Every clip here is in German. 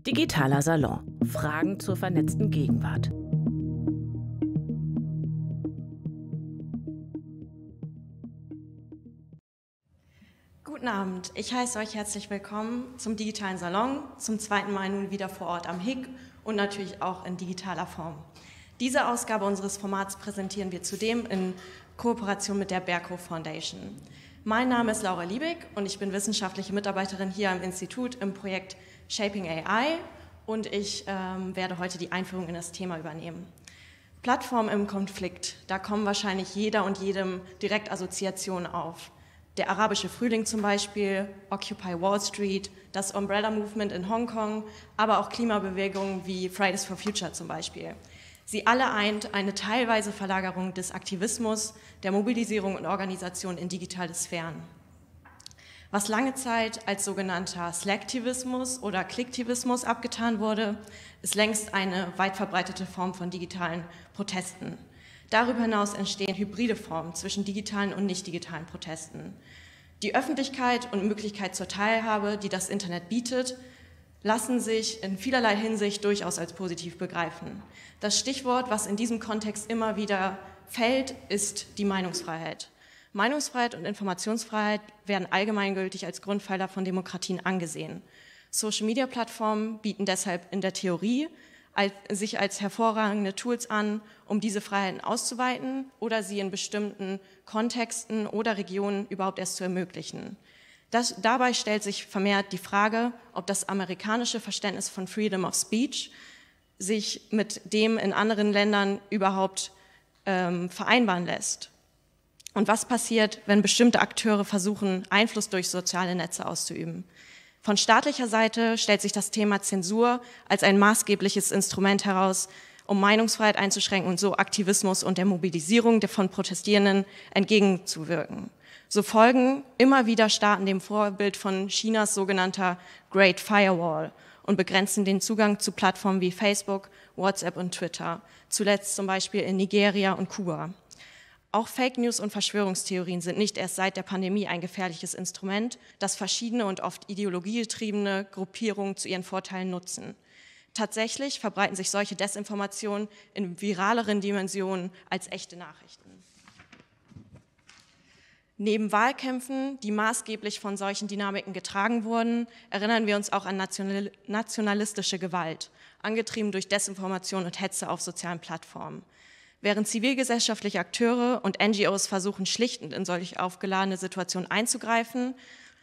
Digitaler Salon. Fragen zur vernetzten Gegenwart. Guten Abend, ich heiße euch herzlich willkommen zum Digitalen Salon, zum zweiten Mal nun wieder vor Ort am HIG und natürlich auch in digitaler Form. Diese Ausgabe unseres Formats präsentieren wir zudem in Kooperation mit der Berkhof Foundation. Mein Name ist Laura Liebig und ich bin wissenschaftliche Mitarbeiterin hier am Institut im Projekt Shaping AI und ich werde heute die Einführung in das Thema übernehmen. Plattformen im Konflikt, da kommen wahrscheinlich jeder und jedem direkt Assoziationen auf. Der arabische Frühling zum Beispiel, Occupy Wall Street, das Umbrella Movement in Hongkong, aber auch Klimabewegungen wie Fridays for Future zum Beispiel. Sie alle eint eine teilweise Verlagerung des Aktivismus, der Mobilisierung und Organisation in digitale Sphären. Was lange Zeit als sogenannter Slacktivismus oder Klicktivismus abgetan wurde, ist längst eine weit verbreitete Form von digitalen Protesten. Darüber hinaus entstehen hybride Formen zwischen digitalen und nicht digitalen Protesten. Die Öffentlichkeit und Möglichkeit zur Teilhabe, die das Internet bietet, lassen sich in vielerlei Hinsicht durchaus als positiv begreifen. Das Stichwort, was in diesem Kontext immer wieder fällt, ist die Meinungsfreiheit. Meinungsfreiheit und Informationsfreiheit werden allgemeingültig als Grundpfeiler von Demokratien angesehen. Social-Media-Plattformen bieten deshalb in der Theorie sich als hervorragende Tools an, um diese Freiheiten auszuweiten oder sie in bestimmten Kontexten oder Regionen überhaupt erst zu ermöglichen. Dabei stellt sich vermehrt die Frage, ob das amerikanische Verständnis von Freedom of Speech sich mit dem in anderen Ländern überhaupt vereinbaren lässt. Und was passiert, wenn bestimmte Akteure versuchen, Einfluss durch soziale Netze auszuüben? Von staatlicher Seite stellt sich das Thema Zensur als ein maßgebliches Instrument heraus, um Meinungsfreiheit einzuschränken und so Aktivismus und der Mobilisierung von Protestierenden entgegenzuwirken. So folgen immer wieder Staaten dem Vorbild von Chinas sogenannter Great Firewall und begrenzen den Zugang zu Plattformen wie Facebook, WhatsApp und Twitter, zuletzt zum Beispiel in Nigeria und Kuba. Auch Fake News und Verschwörungstheorien sind nicht erst seit der Pandemie ein gefährliches Instrument, das verschiedene und oft ideologiegetriebene Gruppierungen zu ihren Vorteilen nutzen. Tatsächlich verbreiten sich solche Desinformationen in viraleren Dimensionen als echte Nachrichten. Neben Wahlkämpfen, die maßgeblich von solchen Dynamiken getragen wurden, erinnern wir uns auch an nationalistische Gewalt, angetrieben durch Desinformation und Hetze auf sozialen Plattformen. Während zivilgesellschaftliche Akteure und NGOs versuchen, schlichtend in solch aufgeladene Situationen einzugreifen,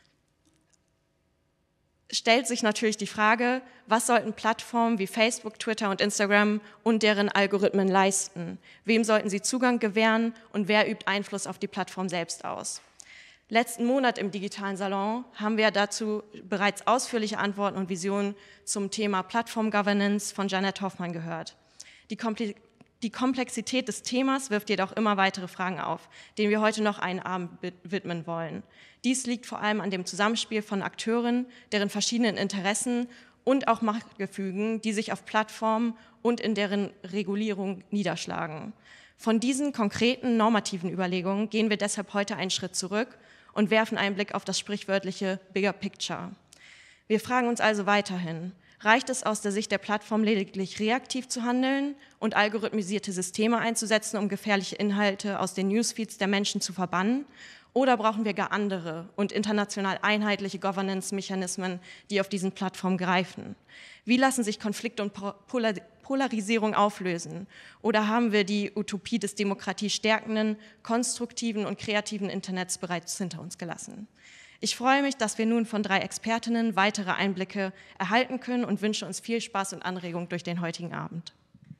stellt sich natürlich die Frage, was sollten Plattformen wie Facebook, Twitter und Instagram und deren Algorithmen leisten? Wem sollten sie Zugang gewähren und wer übt Einfluss auf die Plattform selbst aus? Letzten Monat im Digitalen Salon haben wir dazu bereits ausführliche Antworten und Visionen zum Thema Plattform-Governance von Janet Hoffmann gehört. Die Komplexität des Themas wirft jedoch immer weitere Fragen auf, denen wir heute noch einen Abend widmen wollen. Dies liegt vor allem an dem Zusammenspiel von Akteuren, deren verschiedenen Interessen und auch Machtgefügen, die sich auf Plattformen und in deren Regulierung niederschlagen. Von diesen konkreten normativen Überlegungen gehen wir deshalb heute einen Schritt zurück und werfen einen Blick auf das sprichwörtliche Bigger Picture. Wir fragen uns also weiterhin: Reicht es aus der Sicht der Plattform lediglich reaktiv zu handeln und algorithmisierte Systeme einzusetzen, um gefährliche Inhalte aus den Newsfeeds der Menschen zu verbannen? Oder brauchen wir gar andere und international einheitliche Governance-Mechanismen, die auf diesen Plattformen greifen? Wie lassen sich Konflikte und Polarisierung auflösen? Oder haben wir die Utopie des demokratiestärkenden, konstruktiven und kreativen Internets bereits hinter uns gelassen? Ich freue mich, dass wir nun von 3 Expertinnen weitere Einblicke erhalten können und wünsche uns viel Spaß und Anregung durch den heutigen Abend.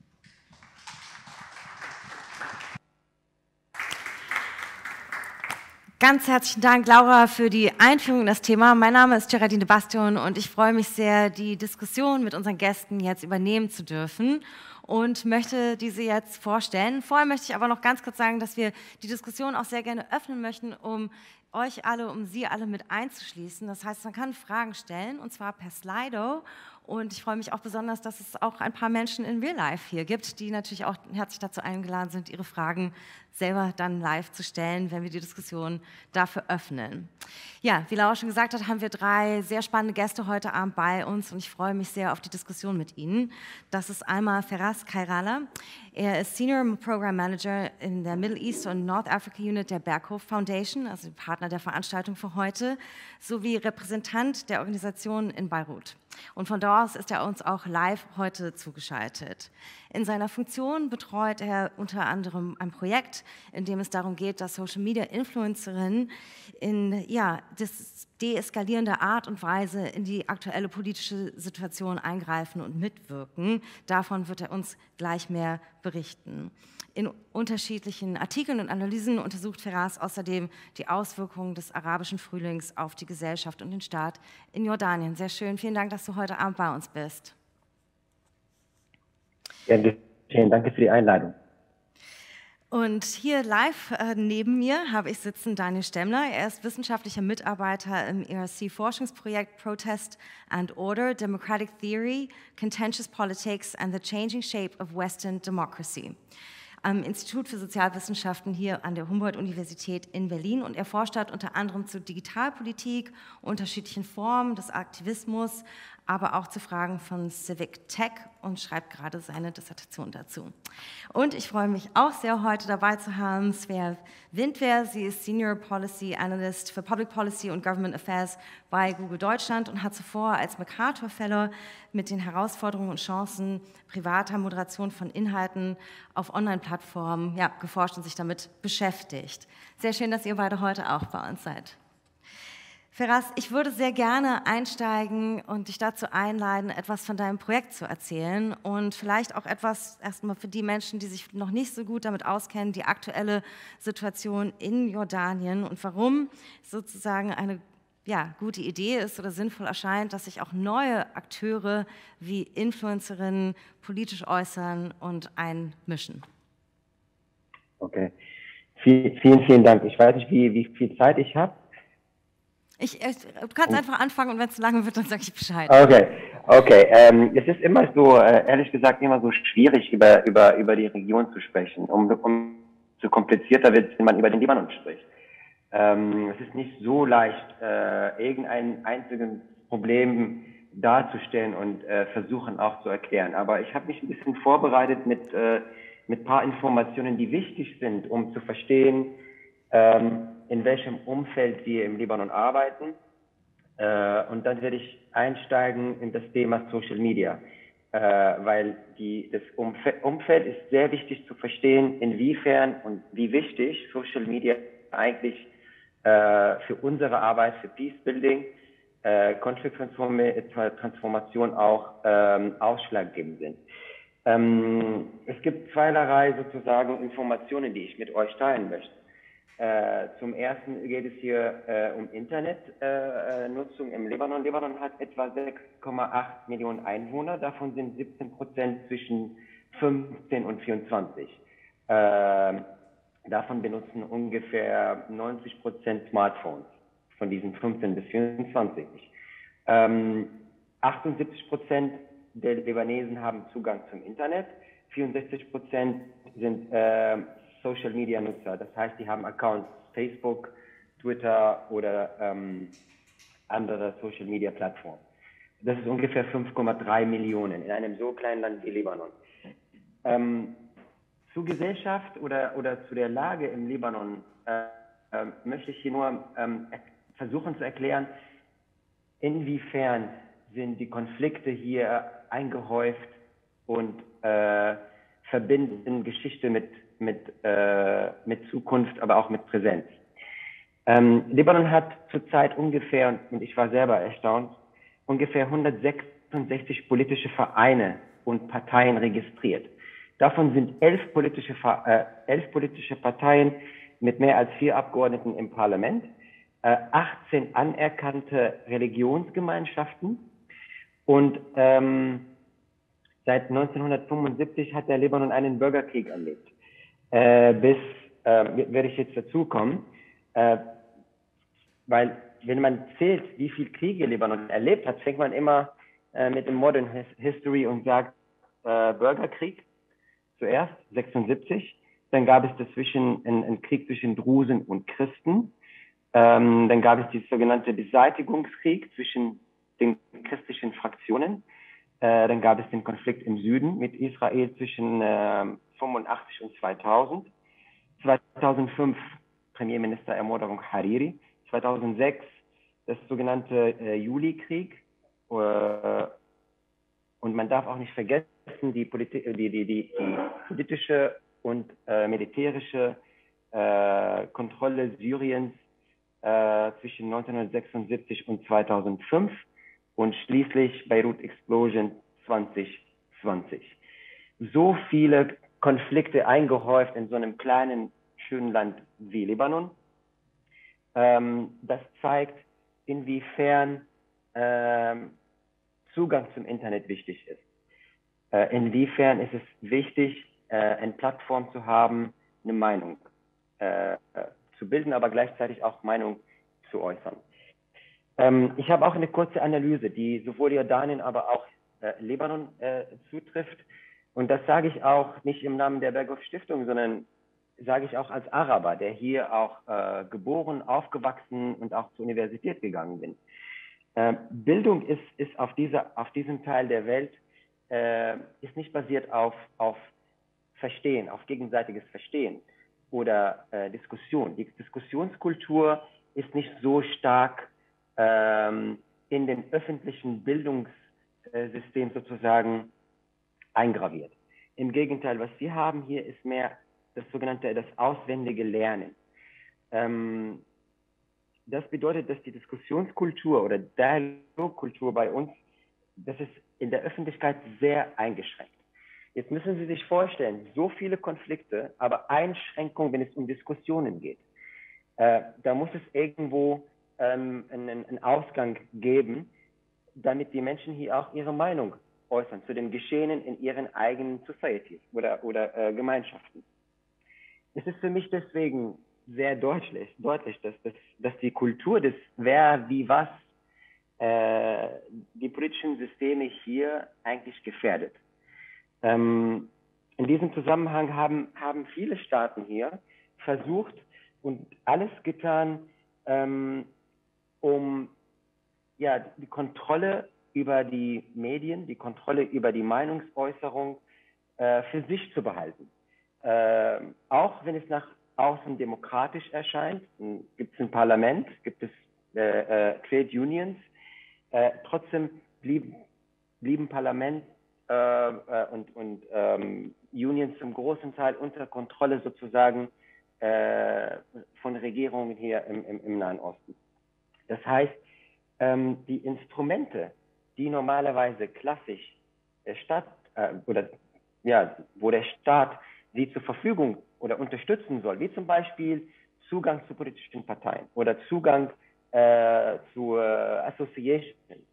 Ganz herzlichen Dank, Laura, für die Einführung in das Thema. Mein Name ist Geraldine Bastion und ich freue mich sehr, die Diskussion mit unseren Gästen jetzt übernehmen zu dürfen und möchte diese jetzt vorstellen. Vorher möchte ich aber noch ganz kurz sagen, dass wir die Diskussion auch sehr gerne öffnen möchten, um euch alle, um Sie alle mit einzuschließen. Das heißt, man kann Fragen stellen, und zwar per Slido Und ich freue mich auch besonders, dass es auch ein paar Menschen in Real Life hier gibt, die natürlich auch herzlich dazu eingeladen sind, ihre Fragen selber dann live zu stellen, wenn wir die Diskussion dafür öffnen. Ja, wie Laura schon gesagt hat, haben wir 3 sehr spannende Gäste heute Abend bei uns und ich freue mich sehr auf die Diskussion mit ihnen. Das ist einmal Feras Kairala. Er ist Senior Program Manager in der Middle East und North Africa Unit der Berghof Foundation, also Partner der Veranstaltung für heute, sowie Repräsentant der Organisation in Beirut. Und von dort aus ist er uns auch live heute zugeschaltet. In seiner Funktion betreut er unter anderem ein Projekt, in dem es darum geht, dass Social-Media-Influencerinnen in deeskalierender Art und Weise in die aktuelle politische Situation eingreifen und mitwirken. Davon wird er uns gleich mehr berichten. In unterschiedlichen Artikeln und Analysen untersucht Feras außerdem die Auswirkungen des arabischen Frühlings auf die Gesellschaft und den Staat in Jordanien. Sehr schön. Vielen Dank, dass du heute Abend bei uns bist. Ja, vielen Dank für die Einladung. Und hier live neben mir habe ich sitzen Daniel Stemmler. Er ist wissenschaftlicher Mitarbeiter im ERC-Forschungsprojekt Protest and Order, Democratic Theory, Contentious Politics and the Changing Shape of Western Democracy am Institut für Sozialwissenschaften hier an der Humboldt-Universität in Berlin. Und er forscht dort unter anderem zu Digitalpolitik, unterschiedlichen Formen des Aktivismus, aber auch zu Fragen von Civic Tech und schreibt gerade seine Dissertation dazu. Und ich freue mich auch sehr, heute dabei zu haben Svea Windwer. Sie ist Senior Policy Analyst für Public Policy und Government Affairs bei Google Deutschland und hat zuvor als MacArthur Fellow mit den Herausforderungen und Chancen privater Moderation von Inhalten auf Online-Plattformen geforscht und sich damit beschäftigt. Sehr schön, dass ihr beide heute auch bei uns seid. Feras, ich würde sehr gerne einsteigen und dich dazu einladen, etwas von deinem Projekt zu erzählen und vielleicht auch etwas erstmal für die Menschen, die sich noch nicht so gut damit auskennen, die aktuelle Situation in Jordanien und warum sozusagen eine gute Idee ist oder sinnvoll erscheint, dass sich auch neue Akteure wie Influencerinnen politisch äußern und einmischen. Okay, vielen Dank. Ich weiß nicht, wie viel Zeit ich habe. Du kannst einfach anfangen und wenn es zu lange wird, dann sage ich Bescheid. Okay. Es ist immer so, ehrlich gesagt, immer so schwierig, über die Region zu sprechen. So komplizierter wird es, wenn man über den Libanon spricht. Es ist nicht so leicht, irgendein einziges Problem darzustellen und versuchen auch zu erklären. Aber ich habe mich ein bisschen vorbereitet mit ein paar Informationen, die wichtig sind, um zu verstehen, in welchem Umfeld wir im Libanon arbeiten. Und dann werde ich einsteigen in das Thema Social Media, weil das Umfeld ist sehr wichtig zu verstehen, inwiefern und wie wichtig Social Media eigentlich für unsere Arbeit, für Peacebuilding, Konflikttransformation auch ausschlaggebend sind. Es gibt zweierlei sozusagen Informationen, die ich mit euch teilen möchte. Zum Ersten geht es hier um Internetnutzung im Libanon. Libanon hat etwa 6,8 Millionen Einwohner, davon sind 17% zwischen 15 und 24. Davon benutzen ungefähr 90% Smartphones, von diesen 15 bis 24. 78% der Libanesen haben Zugang zum Internet, 64% sind Social-Media-Nutzer, das heißt, die haben Accounts Facebook, Twitter oder andere Social-Media-Plattformen. Das ist ungefähr 5,3 Millionen in einem so kleinen Land wie Libanon. Zur Gesellschaft oder zu der Lage im Libanon möchte ich hier nur versuchen zu erklären, inwiefern sind die Konflikte hier eingehäuft und verbinden Geschichte mit Zukunft, aber auch mit Präsenz. Libanon hat zurzeit ungefähr, und ich war selber erstaunt, ungefähr 166 politische Vereine und Parteien registriert. Davon sind 11 politische Parteien mit mehr als 4 Abgeordneten im Parlament, 18 anerkannte Religionsgemeinschaften und seit 1975 hat der Libanon einen Bürgerkrieg erlebt. Werde ich jetzt dazukommen, weil wenn man zählt, wie viel Kriege Libanon erlebt hat, fängt man immer mit dem Modern History und sagt Bürgerkrieg zuerst, 76. Dann gab es dazwischen einen Krieg zwischen Drusen und Christen. Dann gab es die sogenannte Beseitigungskrieg zwischen den christlichen Fraktionen. Dann gab es den Konflikt im Süden mit Israel zwischen 85 und 2000. 2005 Premierministerermordung Hariri. 2006 das sogenannte Julikrieg. Und man darf auch nicht vergessen, die politische und militärische Kontrolle Syriens zwischen 1976 und 2005 und schließlich Beirut Explosion 2020. So viele Konflikte eingehäuft in so einem kleinen, schönen Land wie Libanon. Das zeigt, inwiefern Zugang zum Internet wichtig ist. Inwiefern ist es wichtig, eine Plattform zu haben, eine Meinung zu bilden, aber gleichzeitig auch Meinung zu äußern. Ich habe auch eine kurze Analyse, die sowohl Jordanien, aber auch Libanon zutrifft. Und das sage ich auch nicht im Namen der Berghoff Stiftung, sondern sage ich auch als Araber, der hier auch geboren, aufgewachsen und auch zur Universität gegangen bin. Bildung ist auf diesem Teil der Welt ist nicht basiert auf Verstehen, auf gegenseitiges Verstehen oder Diskussion. Die Diskussionskultur ist nicht so stark in den öffentlichen Bildungssystem sozusagen eingraviert. Im Gegenteil, was wir haben hier, ist mehr das auswendige Lernen. Das bedeutet, dass die Diskussionskultur oder Dialogkultur bei uns, das ist in der Öffentlichkeit sehr eingeschränkt. Jetzt müssen Sie sich vorstellen, so viele Konflikte, aber Einschränkungen, wenn es um Diskussionen geht. Da muss es irgendwo einen Ausgang geben, damit die Menschen hier auch ihre Meinung äußern zu den Geschehenen in ihren eigenen Societies oder Gemeinschaften. Es ist für mich deswegen sehr deutlich, dass die Kultur des Wer, wie, was die politischen Systeme hier eigentlich gefährdet. In diesem Zusammenhang haben viele Staaten hier versucht und alles getan, um ja, die Kontrolle über die Medien, die Kontrolle über die Meinungsäußerung für sich zu behalten. Auch wenn es nach außen demokratisch erscheint, gibt es ein Parlament, gibt es Trade Unions, trotzdem blieben Parlament und Unions zum großen Teil unter Kontrolle sozusagen von Regierungen hier im Nahen Osten. Das heißt, die Instrumente, die normalerweise klassisch der Staat wo der Staat sie zur Verfügung oder unterstützen soll, wie zum Beispiel Zugang zu politischen Parteien oder Zugang zu Associations,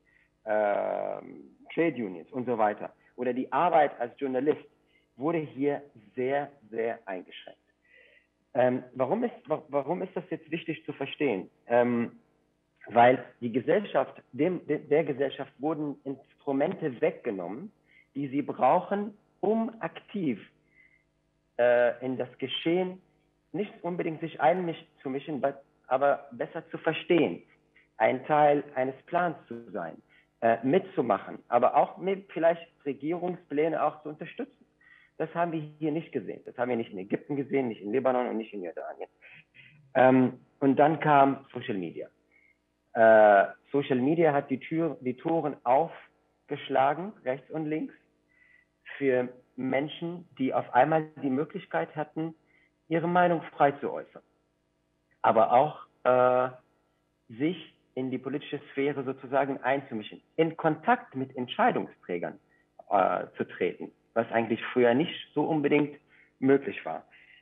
Trade Unions und so weiter, oder die Arbeit als Journalist, wurde hier sehr, sehr eingeschränkt. Warum ist das jetzt wichtig zu verstehen? Weil die Gesellschaft, der Gesellschaft wurden Instrumente weggenommen, die sie brauchen, um aktiv in das Geschehen nicht unbedingt sich einzumischen, aber besser zu verstehen, ein Teil eines Plans zu sein, mitzumachen, aber auch mit vielleicht Regierungspläne auch zu unterstützen. Das haben wir hier nicht gesehen. Das haben wir nicht in Ägypten gesehen, nicht in Libanon und nicht in Jordanien. Und dann kam Social Media. Social Media hat die Toren aufgeschlagen, rechts und links, für Menschen, die auf einmal die Möglichkeit hatten, ihre Meinung frei zu äußern. Aber auch sich in die politische Sphäre sozusagen einzumischen, in Kontakt mit Entscheidungsträgern zu treten, was eigentlich früher nicht so unbedingt möglich war.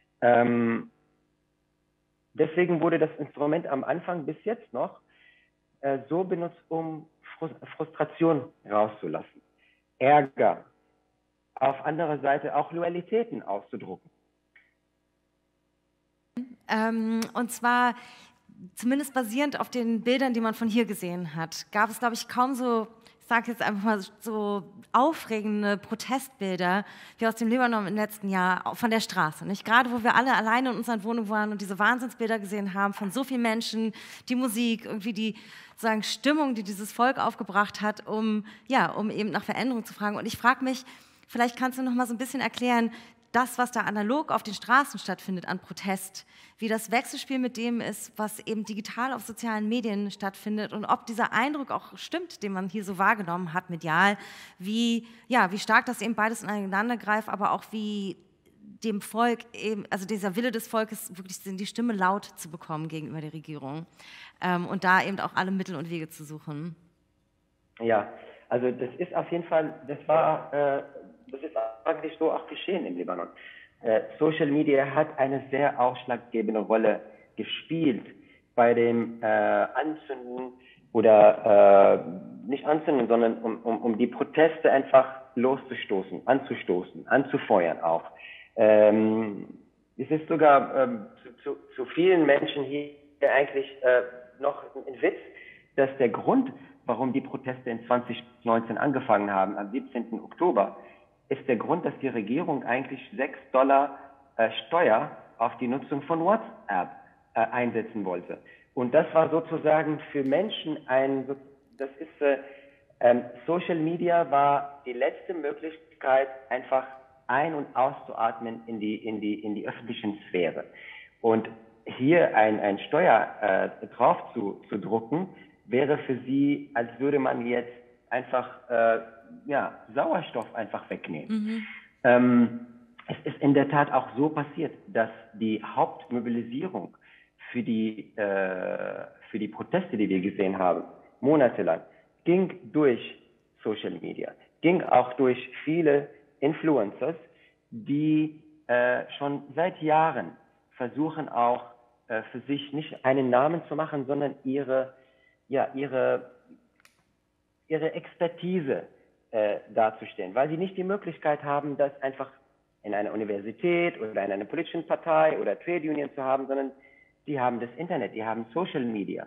Deswegen wurde das Instrument am Anfang bis jetzt noch so benutzt, um Frustration rauszulassen, Ärger, auf anderer Seite auch Loyalitäten auszudrucken. Und zwar, zumindest basierend auf den Bildern, die man von hier gesehen hat, gab es, glaube ich, kaum so ich sage jetzt einfach mal so aufregende Protestbilder wie aus dem Libanon im letzten Jahr von der Straße. Nicht? Gerade wo wir alle alleine in unseren Wohnungen waren und diese Wahnsinnsbilder gesehen haben von so vielen Menschen, die Musik, irgendwie die sozusagen Stimmung, die dieses Volk aufgebracht hat, um eben nach Veränderung zu fragen. Und ich frage mich, vielleicht kannst du noch mal so ein bisschen erklären, das, was da analog auf den Straßen stattfindet an Protest, wie das Wechselspiel mit dem ist, was eben digital auf sozialen Medien stattfindet und ob dieser Eindruck auch stimmt, den man hier so wahrgenommen hat medial, wie stark das eben beides ineinander greift, aber auch wie dem Volk eben, also dieser Wille des Volkes, wirklich die Stimme laut zu bekommen gegenüber der Regierung und da eben auch alle Mittel und Wege zu suchen. Ja, also das ist auf jeden Fall, das ist eigentlich so auch geschehen im Libanon. Social Media hat eine sehr ausschlaggebende Rolle gespielt bei dem Anzünden oder nicht Anzünden, sondern um die Proteste einfach anzustoßen, anzufeuern auch. Es ist sogar zu vielen Menschen hier eigentlich noch ein Witz, dass der Grund, warum die Proteste in 2019 angefangen haben, am 17. Oktober, ist der Grund, dass die Regierung eigentlich $6 Steuer auf die Nutzung von WhatsApp einsetzen wollte. Und das war sozusagen für Menschen Social Media war die letzte Möglichkeit, einfach ein- und auszuatmen in die öffentlichen Sphäre. Und hier ein Steuer drauf zu drucken, wäre für sie, als würde man jetzt einfach Sauerstoff einfach wegnehmen. Es ist in der Tat auch so passiert, dass die Hauptmobilisierung für die Proteste, die wir gesehen haben, monatelang, ging durch Social Media, ging auch durch viele Influencers, die schon seit Jahren versuchen auch für sich nicht einen Namen zu machen, sondern ihre Expertise darzustellen, weil sie nicht die Möglichkeit haben, das einfach in einer Universität oder in einer politischen Partei oder Trade Union zu haben, sondern die haben das Internet, die haben Social Media.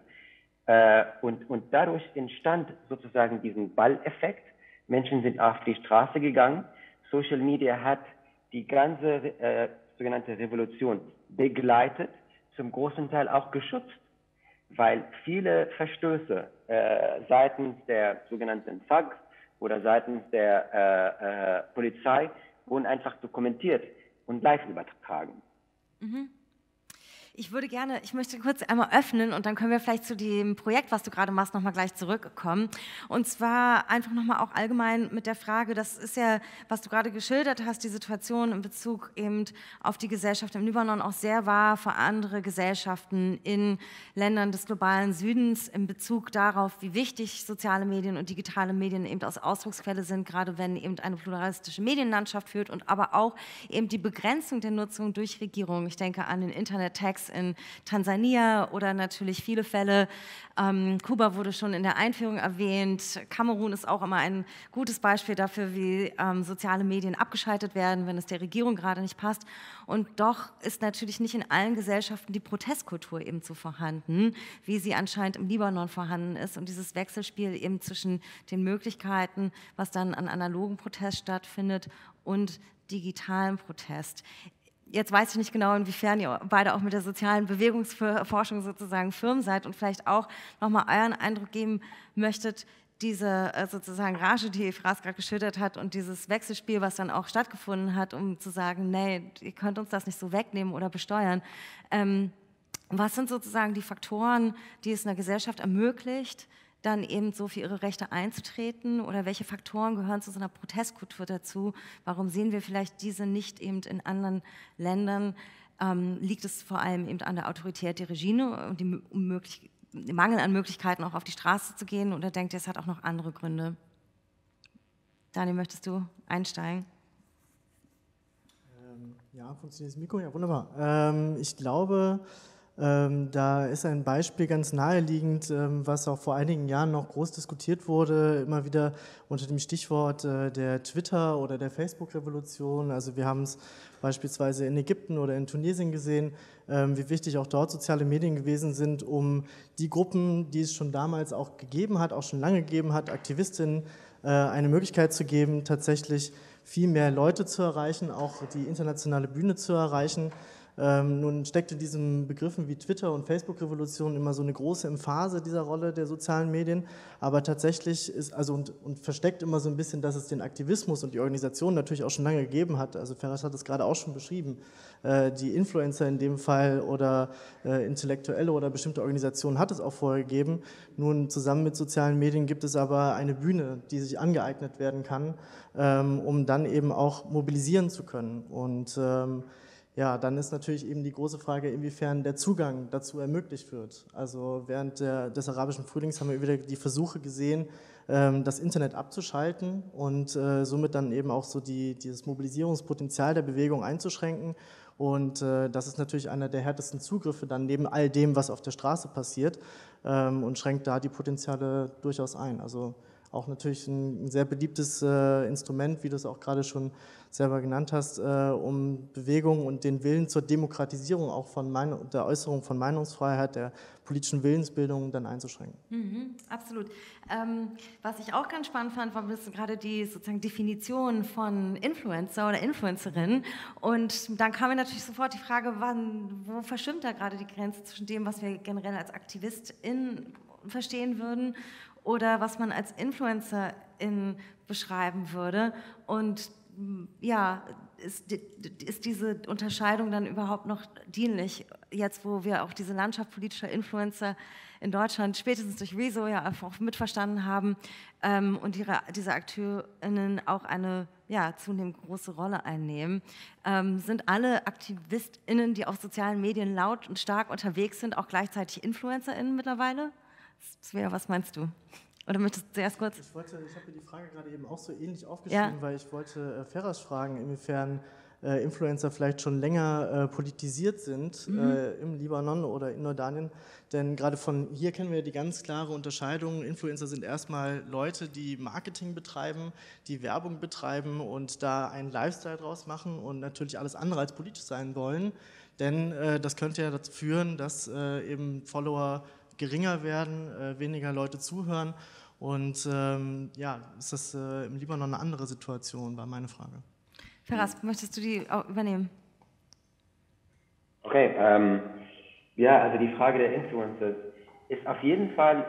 Und dadurch entstand sozusagen diesen Ball-Effekt. Menschen sind auf die Straße gegangen. Social Media hat die ganze sogenannte Revolution begleitet, zum großen Teil auch geschützt, weil viele Verstöße seitens der sogenannten Thugs oder seitens der Polizei wurden einfach dokumentiert und live übertragen. Mhm. Ich möchte kurz einmal öffnen und dann können wir vielleicht zu dem Projekt, was du gerade machst, nochmal gleich zurückkommen. Und zwar einfach nochmal auch allgemein mit der Frage, das ist ja, was du gerade geschildert hast, die Situation in Bezug eben auf die Gesellschaft im Libanon auch sehr wahr für andere Gesellschaften in Ländern des globalen Südens in Bezug darauf, wie wichtig soziale Medien und digitale Medien eben als Ausdrucksquelle sind, gerade wenn eben eine pluralistische Medienlandschaft führt und aber auch eben die Begrenzung der Nutzung durch Regierungen. Ich denke an den Internet-Tax in Tansania oder natürlich viele Fälle. Kuba wurde schon in der Einführung erwähnt. Kamerun ist auch immer ein gutes Beispiel dafür, wie soziale Medien abgeschaltet werden, wenn es der Regierung gerade nicht passt. Und doch ist natürlich nicht in allen Gesellschaften die Protestkultur eben so vorhanden, wie sie anscheinend im Libanon vorhanden ist. Und dieses Wechselspiel eben zwischen den Möglichkeiten, was dann an analogen Protest stattfindet, und digitalen Protest. Jetzt weiß ich nicht genau, inwiefern ihr beide auch mit der sozialen Bewegungsforschung sozusagen firm seid und vielleicht auch nochmal euren Eindruck geben möchtet, diese sozusagen Rage, die Efraß gerade geschildert hat und dieses Wechselspiel, was dann auch stattgefunden hat, um zu sagen, nee, ihr könnt uns das nicht so wegnehmen oder besteuern. Was sind sozusagen die Faktoren, die es einer Gesellschaft ermöglicht, dann eben so für ihre Rechte einzutreten, oder welche Faktoren gehören zu so einer Protestkultur dazu? Warum sehen wir vielleicht diese nicht eben in anderen Ländern? Liegt es vor allem eben an der Autorität der Regime und dem Mangel an Möglichkeiten, auch auf die Straße zu gehen, oder denkt ihr, es hat auch noch andere Gründe? Daniel, möchtest du einsteigen? Ja, funktioniert das Mikro? Ja, wunderbar. Ich glaube, Da ist ein Beispiel ganz naheliegend, was auch vor einigen Jahren noch groß diskutiert wurde, immer wieder unter dem Stichwort der Twitter- oder der Facebook-Revolution. Also wir haben es beispielsweise in Ägypten oder in Tunesien gesehen, wie wichtig auch dort soziale Medien gewesen sind, um die Gruppen, die es schon damals auch gegeben hat, auch schon lange gegeben hat, Aktivistinnen, eine Möglichkeit zu geben, tatsächlich viel mehr Leute zu erreichen, auch die internationale Bühne zu erreichen. Nun steckt in diesen Begriffen wie Twitter- und Facebook-Revolution immer so eine große Emphase dieser Rolle der sozialen Medien, aber tatsächlich ist, also und versteckt immer so ein bisschen, dass es den Aktivismus und die Organisation natürlich auch schon lange gegeben hat. Also Ferras hat es gerade auch schon beschrieben. Die Influencer in dem Fall oder Intellektuelle oder bestimmte Organisationen hat es auch vorher gegeben. Nun zusammen mit sozialen Medien gibt es aber eine Bühne, die sich angeeignet werden kann, um dann eben auch mobilisieren zu können. Und ja, dann ist natürlich eben die große Frage, inwiefern der Zugang dazu ermöglicht wird. Also während des arabischen Frühlings haben wir wieder die Versuche gesehen, das Internet abzuschalten und somit dann eben auch so dieses Mobilisierungspotenzial der Bewegung einzuschränken. Und das ist natürlich einer der härtesten Zugriffe dann neben all dem, was auf der Straße passiert, und schränkt da die Potenziale durchaus ein. Also auch natürlich ein sehr beliebtes Instrument, wie du es auch gerade schon selber genannt hast, um Bewegung und den Willen zur Demokratisierung auch von der Äußerung von Meinungsfreiheit, der politischen Willensbildung dann einzuschränken. Absolut. Was ich auch ganz spannend fand, war ein bisschen gerade die sozusagen Definition von Influencer oder Influencerin. Und dann kam mir natürlich sofort die Frage, wo verschwimmt da gerade die Grenze zwischen dem, was wir generell als AktivistInnen verstehen würden oder was man als Influencerin beschreiben würde. Und ja, ist diese Unterscheidung dann überhaupt noch dienlich, jetzt wo wir auch diese Landschaft politischer Influencer in Deutschland spätestens durch Rezo ja auch mitverstanden haben und diese AkteurInnen auch eine zunehmend große Rolle einnehmen. Sind alle AktivistInnen, die auf sozialen Medien laut und stark unterwegs sind, auch gleichzeitig InfluencerInnen mittlerweile? Svea, was meinst du? Oder möchtest du zuerst kurz? Ich habe mir die Frage gerade eben auch so ähnlich aufgeschrieben, weil ich wollte Ferras fragen, inwiefern Influencer vielleicht schon länger politisiert sind im Libanon oder in Jordanien. Denn gerade von hier kennen wir die ganz klare Unterscheidung. Influencer sind erstmal Leute, die Marketing betreiben, die Werbung betreiben und da einen Lifestyle draus machen und natürlich alles andere als politisch sein wollen. Denn das könnte ja dazu führen, dass eben Follower geringer werden, weniger Leute zuhören. Und ist das im Libanon eine andere Situation, war meine Frage. Ferras, möchtest du die auch übernehmen? Okay, also die Frage der Influencers ist auf jeden Fall,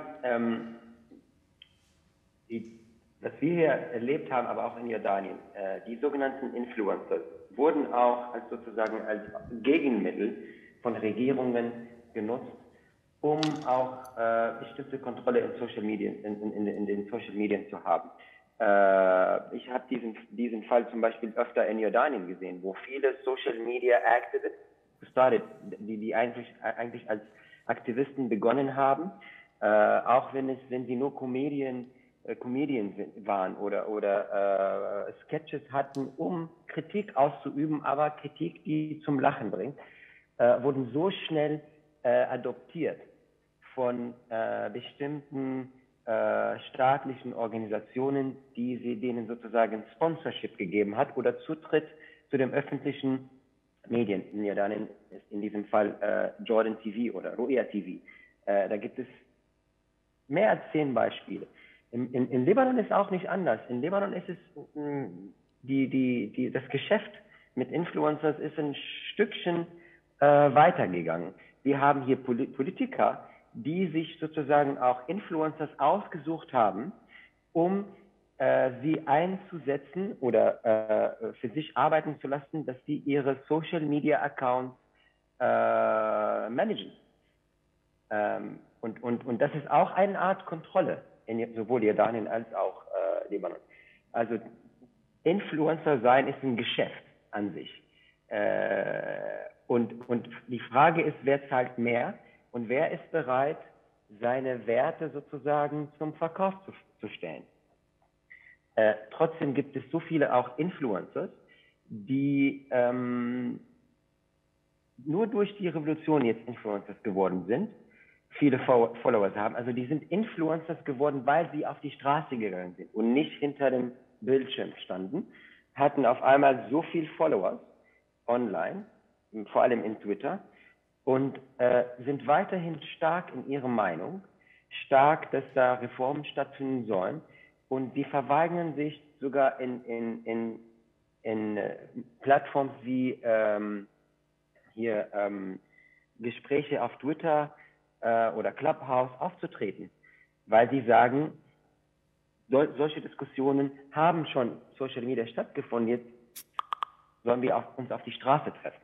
was wir hier erlebt haben, aber auch in Jordanien, die sogenannten Influencers wurden auch als Gegenmittel von Regierungen genutzt, um auch bestimmte Kontrolle in Social Media, in den Social Medien zu haben. Ich habe diesen Fall zum Beispiel öfter in Jordanien gesehen, wo viele Social Media Activists die eigentlich als Aktivisten begonnen haben, auch wenn sie nur Comedians waren oder Sketches hatten, um Kritik auszuüben, aber Kritik, die zum Lachen bringt, wurden so schnell adoptiert von bestimmten staatlichen Organisationen, denen sozusagen Sponsorship gegeben hat oder Zutritt zu den öffentlichen Medien. In Jordanien ist in diesem Fall Jordan TV oder Ru'ya TV. Da gibt es mehr als 10 Beispiele. In Libanon ist es auch nicht anders. In Libanon ist es das Geschäft mit Influencers ist ein Stückchen weitergegangen. Wir haben hier Politiker, die sich sozusagen auch Influencers ausgesucht haben, um sie einzusetzen oder für sich arbeiten zu lassen, dass sie ihre Social Media Accounts managen. Und das ist auch eine Art Kontrolle in sowohl Jordanien als auch Libanon. Also Influencer sein ist ein Geschäft an sich. Und die Frage ist, wer zahlt mehr und wer ist bereit, seine Werte sozusagen zum Verkauf zu stellen. Trotzdem gibt es so viele auch Influencers, die nur durch die Revolution jetzt Influencers geworden sind, viele Followers haben. Also die sind Influencers geworden, weil sie auf die Straße gegangen sind und nicht hinter dem Bildschirm standen, hatten auf einmal so viel Followers online, vor allem in Twitter, und sind weiterhin stark in ihrer Meinung, stark, dass da Reformen stattfinden sollen, und die verweigern sich sogar in Plattformen wie Gespräche auf Twitter oder Clubhouse aufzutreten, weil sie sagen, solche Diskussionen haben schon Social Media stattgefunden, jetzt sollen wir uns auf die Straße treffen.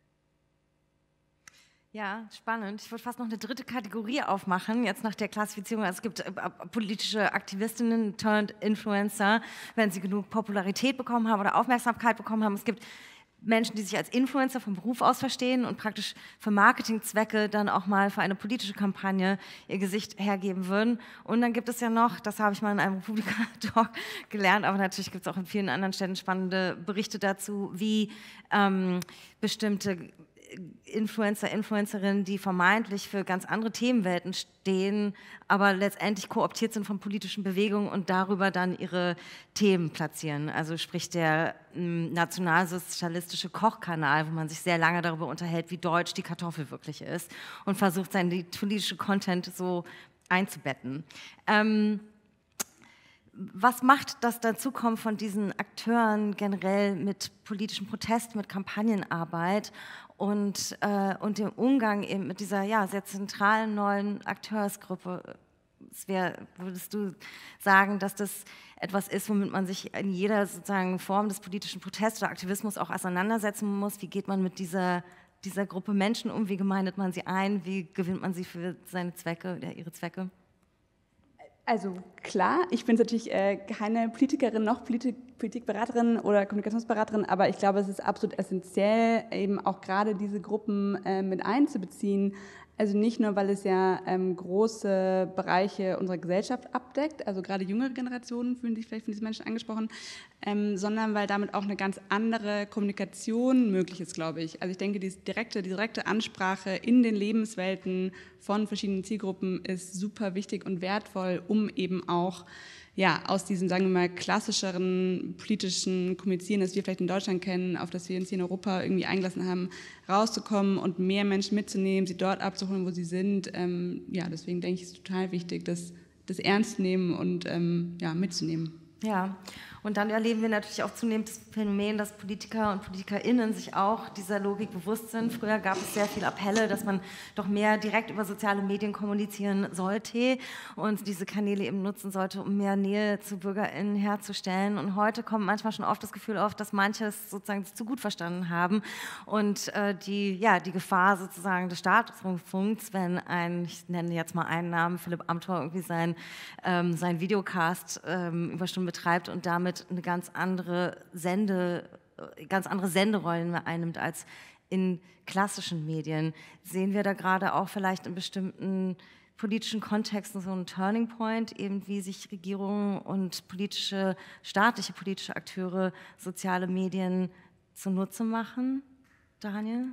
Ja, spannend. Ich würde fast noch eine dritte Kategorie aufmachen, jetzt nach der Klassifizierung. Also es gibt politische Aktivistinnen turned Influencer, wenn sie genug Popularität bekommen haben oder Aufmerksamkeit bekommen haben. Es gibt Menschen, die sich als Influencer vom Beruf aus verstehen und praktisch für Marketingzwecke dann auch mal für eine politische Kampagne ihr Gesicht hergeben würden. Und dann gibt es ja noch, das habe ich mal in einem Republika-Talk gelernt, aber natürlich gibt es auch in vielen anderen Städten spannende Berichte dazu, wie bestimmte Influencer, Influencerinnen, die vermeintlich für ganz andere Themenwelten stehen, aber letztendlich kooptiert sind von politischen Bewegungen und darüber dann ihre Themen platzieren. Also sprich der nationalsozialistische Kochkanal, wo man sich sehr lange darüber unterhält, wie deutsch die Kartoffel wirklich ist und versucht, seinen politischen Content so einzubetten. Was macht das Dazukommen von diesen Akteuren generell mit politischem Protest, mit Kampagnenarbeit und dem Umgang eben mit dieser sehr zentralen neuen Akteursgruppe? Würdest du sagen, dass das etwas ist, womit man sich in jeder sozusagen Form des politischen Protests oder Aktivismus auch auseinandersetzen muss? Wie geht man mit dieser Gruppe Menschen um? Wie gemeindet man sie ein? Wie gewinnt man sie für seine Zwecke oder ihre Zwecke? Also klar, ich bin natürlich keine Politikerin noch Politikberaterin oder Kommunikationsberaterin, aber ich glaube, es ist absolut essentiell, eben auch gerade diese Gruppen mit einzubeziehen. Also nicht nur, weil es ja große Bereiche unserer Gesellschaft abdeckt, also gerade jüngere Generationen fühlen sich vielleicht von diesen Menschen angesprochen, sondern weil damit auch eine ganz andere Kommunikation möglich ist, glaube ich. Also ich denke, die direkte Ansprache in den Lebenswelten von verschiedenen Zielgruppen ist super wichtig und wertvoll, um eben auch aus diesem, sagen wir mal, klassischeren politischen Kommunizieren, das wir vielleicht in Deutschland kennen, auf das wir uns hier in Europa irgendwie eingelassen haben, rauszukommen und mehr Menschen mitzunehmen, sie dort abzuholen, wo sie sind. Deswegen denke ich, es ist total wichtig, das ernst zu nehmen und mitzunehmen. Ja, und dann erleben wir natürlich auch zunehmend das Phänomen, dass Politiker und PolitikerInnen sich auch dieser Logik bewusst sind. Früher gab es sehr viele Appelle, dass man doch mehr direkt über soziale Medien kommunizieren sollte und diese Kanäle eben nutzen sollte, um mehr Nähe zu BürgerInnen herzustellen. Und heute kommt manchmal schon oft das Gefühl auf, dass manche es sozusagen zu gut verstanden haben und die Gefahr sozusagen des Staatsrundfunks, wenn ich nenne jetzt mal einen Namen, Philipp Amthor irgendwie sein Videocast über Stunden betreibt und damit eine ganz andere Senderollen einnimmt als in klassischen Medien. Sehen wir da gerade auch vielleicht in bestimmten politischen Kontexten so einen Turning Point, eben wie sich Regierungen und staatliche politische Akteure soziale Medien zunutze machen? Daniel?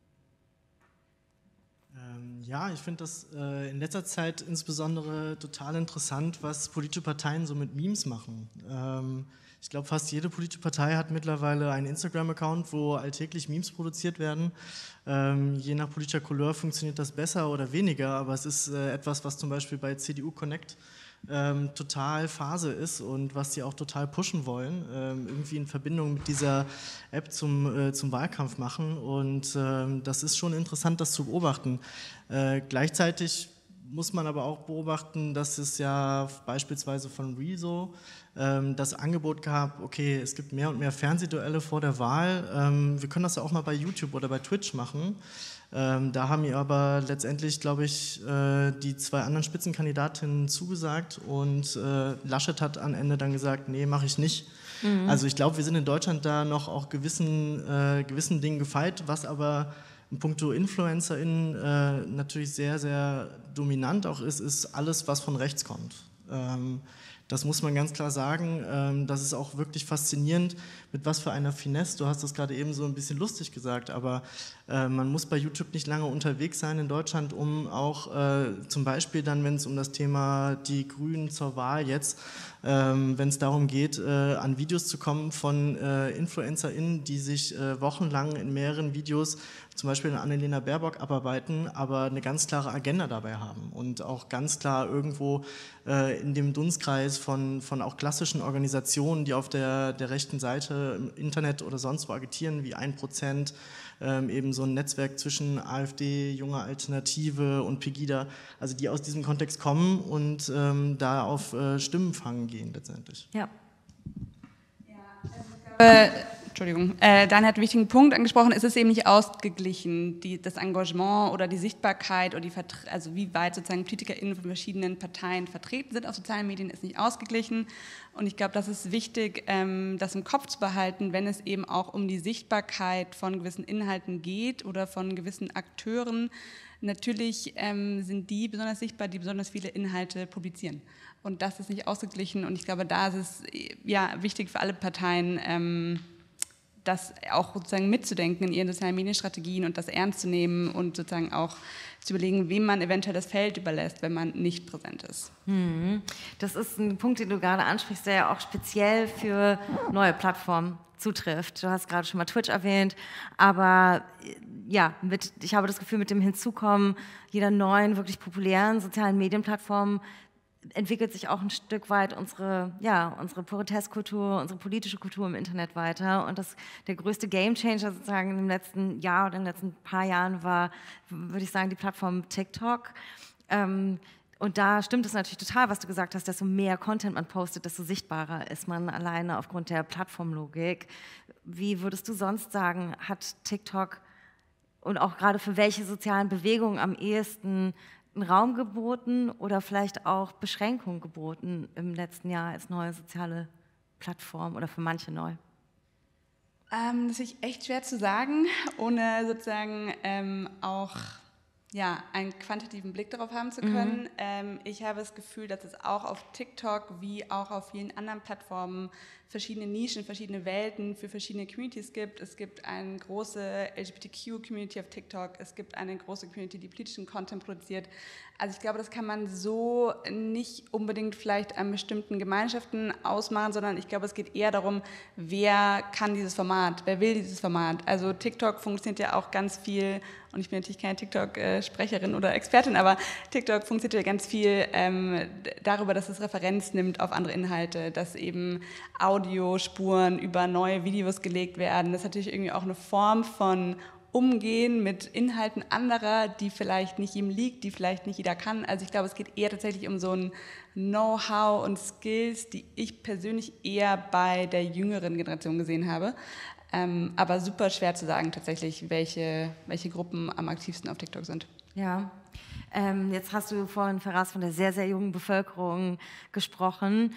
Ich finde das in letzter Zeit insbesondere total interessant, was politische Parteien so mit Memes machen. Ich glaube, fast jede politische Partei hat mittlerweile einen Instagram-Account, wo alltäglich Memes produziert werden. Je nach politischer Couleur funktioniert das besser oder weniger, aber es ist etwas, was zum Beispiel bei CDU Connect total Phase ist und was sie auch total pushen wollen, irgendwie in Verbindung mit dieser App zum Wahlkampf machen, und das ist schon interessant, das zu beobachten. Gleichzeitig muss man aber auch beobachten, dass es ja beispielsweise von Rezo das Angebot gab, okay, es gibt mehr und mehr Fernsehduelle vor der Wahl, wir können das ja auch mal bei YouTube oder bei Twitch machen. Da haben ihr aber letztendlich, glaube ich, die zwei anderen Spitzenkandidatinnen zugesagt, und Laschet hat am Ende dann gesagt, nee, mache ich nicht. Mhm. Also ich glaube, wir sind in Deutschland da noch auch gewissen Dingen gefeit, was aber in puncto InfluencerInnen natürlich sehr, sehr dominant auch ist alles, was von rechts kommt. Das muss man ganz klar sagen. Das ist auch wirklich faszinierend, mit was für einer Finesse. Du hast das gerade eben so ein bisschen lustig gesagt, aber man muss bei YouTube nicht lange unterwegs sein in Deutschland, um auch zum Beispiel dann, wenn es um das Thema die Grünen zur Wahl jetzt, wenn es darum geht, an Videos zu kommen von InfluencerInnen, die sich wochenlang in mehreren Videos, zum Beispiel in Annalena Baerbock, abarbeiten, aber eine ganz klare Agenda dabei haben und auch ganz klar irgendwo in dem Dunstkreis von auch klassischen Organisationen, die auf der rechten Seite im Internet oder sonst wo agitieren, wie 1%, eben so ein Netzwerk zwischen AfD, Junge Alternative und Pegida, also die aus diesem Kontext kommen und da auf Stimmenfang gehen letztendlich. Ja. Entschuldigung, Dan hat einen wichtigen Punkt angesprochen, es ist eben nicht ausgeglichen, das Engagement oder die Sichtbarkeit oder also wie weit sozusagen PolitikerInnen von verschiedenen Parteien vertreten sind auf sozialen Medien, ist nicht ausgeglichen und ich glaube, das ist wichtig, das im Kopf zu behalten, wenn es eben auch um die Sichtbarkeit von gewissen Inhalten geht oder von gewissen Akteuren. Natürlich sind die besonders sichtbar, die besonders viele Inhalte publizieren und das ist nicht ausgeglichen und ich glaube, da ist es ja wichtig für alle Parteien, das auch sozusagen mitzudenken in ihren sozialen Medienstrategien und das ernst zu nehmen und sozusagen auch zu überlegen, wem man eventuell das Feld überlässt, wenn man nicht präsent ist. Das ist ein Punkt, den du gerade ansprichst, der ja auch speziell für neue Plattformen zutrifft. Du hast gerade schon mal Twitch erwähnt, aber ja, ich habe das Gefühl, mit dem Hinzukommen jeder neuen, wirklich populären sozialen Medienplattform entwickelt sich auch ein Stück weit unsere Protestkultur, unsere politische Kultur im Internet weiter. Und der größte Gamechanger sozusagen im letzten Jahr oder in den letzten paar Jahren war, würde ich sagen, die Plattform TikTok. Und da stimmt es natürlich total, was du gesagt hast, desto mehr Content man postet, desto sichtbarer ist man alleine aufgrund der Plattformlogik. Wie würdest du sonst sagen, hat TikTok und auch gerade für welche sozialen Bewegungen am ehesten einen Raum geboten oder vielleicht auch Beschränkungen geboten im letzten Jahr als neue soziale Plattform oder für manche neu? Das ist echt schwer zu sagen, ohne sozusagen auch einen quantitativen Blick darauf haben zu können. Ich habe das Gefühl, dass es auch auf TikTok wie auch auf vielen anderen Plattformen verschiedene Nischen, verschiedene Welten für verschiedene Communities gibt. Es gibt eine große LGBTQ-Community auf TikTok, es gibt eine große Community, die politischen Content produziert. Also ich glaube, das kann man so nicht unbedingt vielleicht an bestimmten Gemeinschaften ausmachen, sondern ich glaube, es geht eher darum, wer kann dieses Format, wer will dieses Format. Also TikTok funktioniert ja auch ganz viel, und ich bin natürlich keine TikTok-Sprecherin oder Expertin, aber TikTok funktioniert ja ganz viel darüber, dass es Referenz nimmt auf andere Inhalte, dass eben Audiospuren über neue Videos gelegt werden. Das ist natürlich irgendwie auch eine Form von Umgehen mit Inhalten anderer, die vielleicht nicht ihm liegt, die vielleicht nicht jeder kann. Also ich glaube, es geht eher tatsächlich um so ein Know-how und Skills, die ich persönlich eher bei der jüngeren Generation gesehen habe. Aber super schwer zu sagen tatsächlich, welche Gruppen am aktivsten auf TikTok sind. Ja, jetzt hast du vorhin, Feras, von der sehr, sehr jungen Bevölkerung gesprochen.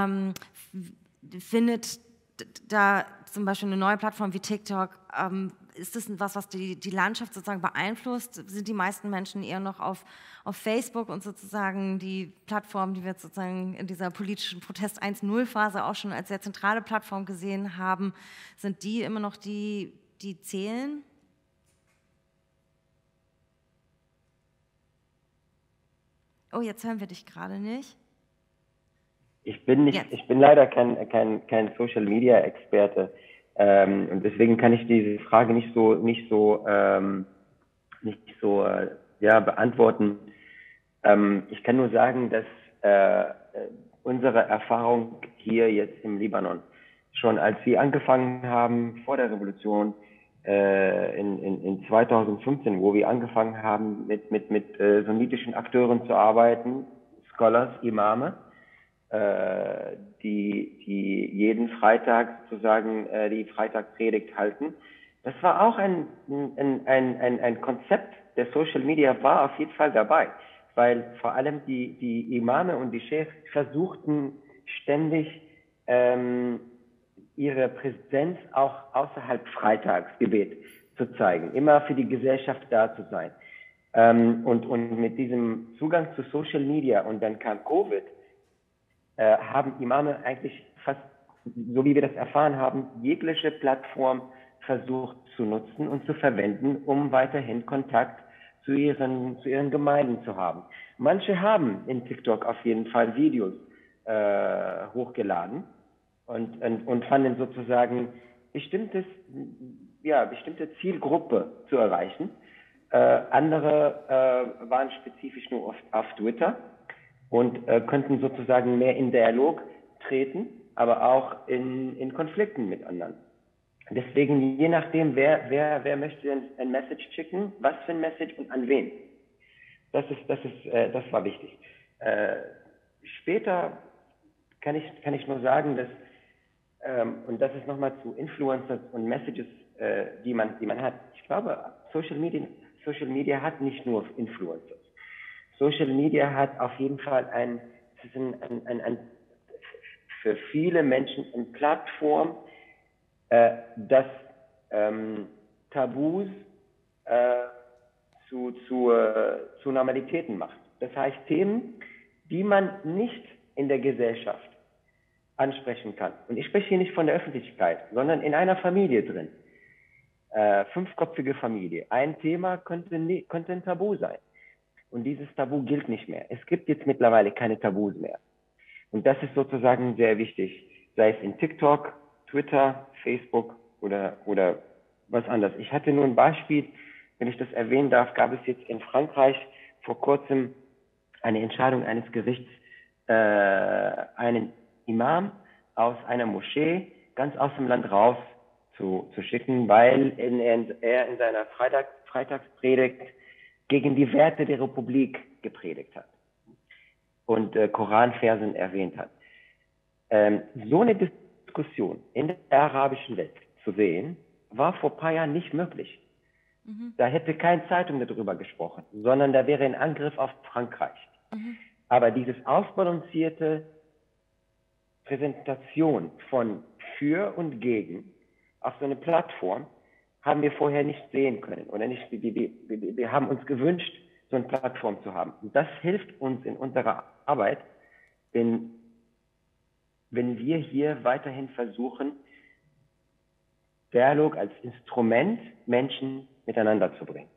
Findet da zum Beispiel eine neue Plattform wie TikTok, ist das was die Landschaft sozusagen beeinflusst? Sind die meisten Menschen eher noch auf Facebook und sozusagen die Plattform, die wir jetzt sozusagen in dieser politischen Protest 1.0-Phase auch schon als sehr zentrale Plattform gesehen haben, sind die immer noch die zählen? Oh, jetzt hören wir dich gerade nicht. Ich bin leider kein Social Media Experte und deswegen kann ich diese Frage nicht so beantworten. Ich kann nur sagen, dass unsere Erfahrung hier jetzt im Libanon schon, als wir angefangen haben vor der Revolution in 2015, wo wir angefangen haben mit sunnitischen Akteuren zu arbeiten, Scholars, Imame, die jeden Freitag sozusagen die Freitagspredigt halten. Das war auch ein Konzept der Social Media, war auf jeden Fall dabei, weil vor allem die Imame und die Chefs versuchten ständig ihre Präsenz auch außerhalb Freitagsgebet zu zeigen, immer für die Gesellschaft da zu sein. Und mit diesem Zugang zu Social Media und dann kam Covid, haben Imame eigentlich fast, so wie wir das erfahren haben, jegliche Plattform versucht zu nutzen und zu verwenden, um weiterhin Kontakt zu ihren Gemeinden zu haben. Manche haben in TikTok auf jeden Fall Videos hochgeladen und fanden sozusagen bestimmte Zielgruppe zu erreichen. Andere waren spezifisch nur auf Twitter und könnten sozusagen mehr in Dialog treten, aber auch in Konflikten mit anderen. Deswegen, je nachdem, wer möchte ein Message schicken, was für ein Message und an wen. Das war wichtig. Später kann ich nur sagen, dass und das ist nochmal zu Influencers und Messages, die man hat. Ich glaube, Social Media hat nicht nur Influencers. Social Media hat auf jeden Fall für viele Menschen eine Plattform, das Tabus zu Normalitäten macht. Das heißt, Themen, die man nicht in der Gesellschaft ansprechen kann. Und ich spreche hier nicht von der Öffentlichkeit, sondern in einer Familie drin. 5-köpfige Familie. Ein Thema könnte ein Tabu sein. Und dieses Tabu gilt nicht mehr. Es gibt jetzt mittlerweile keine Tabus mehr. Und das ist sozusagen sehr wichtig. Sei es in TikTok, Twitter, Facebook oder was anderes. Ich hatte nur ein Beispiel, wenn ich das erwähnen darf, gab es jetzt in Frankreich vor kurzem eine Entscheidung eines Gerichts, einen Imam aus einer Moschee ganz aus dem Land raus zu schicken, weil er in seiner Freitagspredigt gegen die Werte der Republik gepredigt hat und Koranversen erwähnt hat. So eine Diskussion in der arabischen Welt zu sehen, war vor ein paar Jahren nicht möglich. Da hätte keine Zeitung darüber gesprochen, sondern da wäre ein Angriff auf Frankreich. Aber dieses ausbalancierte Präsentation von für und gegen auf so eine Plattform haben wir vorher nicht sehen können oder nicht. Wir haben uns gewünscht, so eine Plattform zu haben. Und das hilft uns in unserer Arbeit, wenn wir hier weiterhin versuchen, Dialog als Instrument Menschen miteinander zu bringen.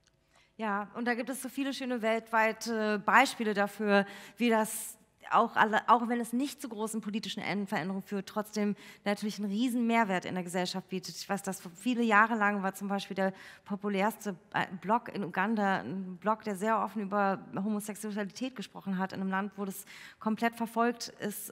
Ja, und da gibt es so viele schöne weltweite Beispiele dafür, wie das auch wenn es nicht zu großen politischen Veränderungen führt, trotzdem natürlich einen riesen Mehrwert in der Gesellschaft bietet. Ich weiß, dass viele Jahre lang war zum Beispiel der populärste Blog in Uganda, ein Blog, der sehr offen über Homosexualität gesprochen hat, in einem Land, wo das komplett verfolgt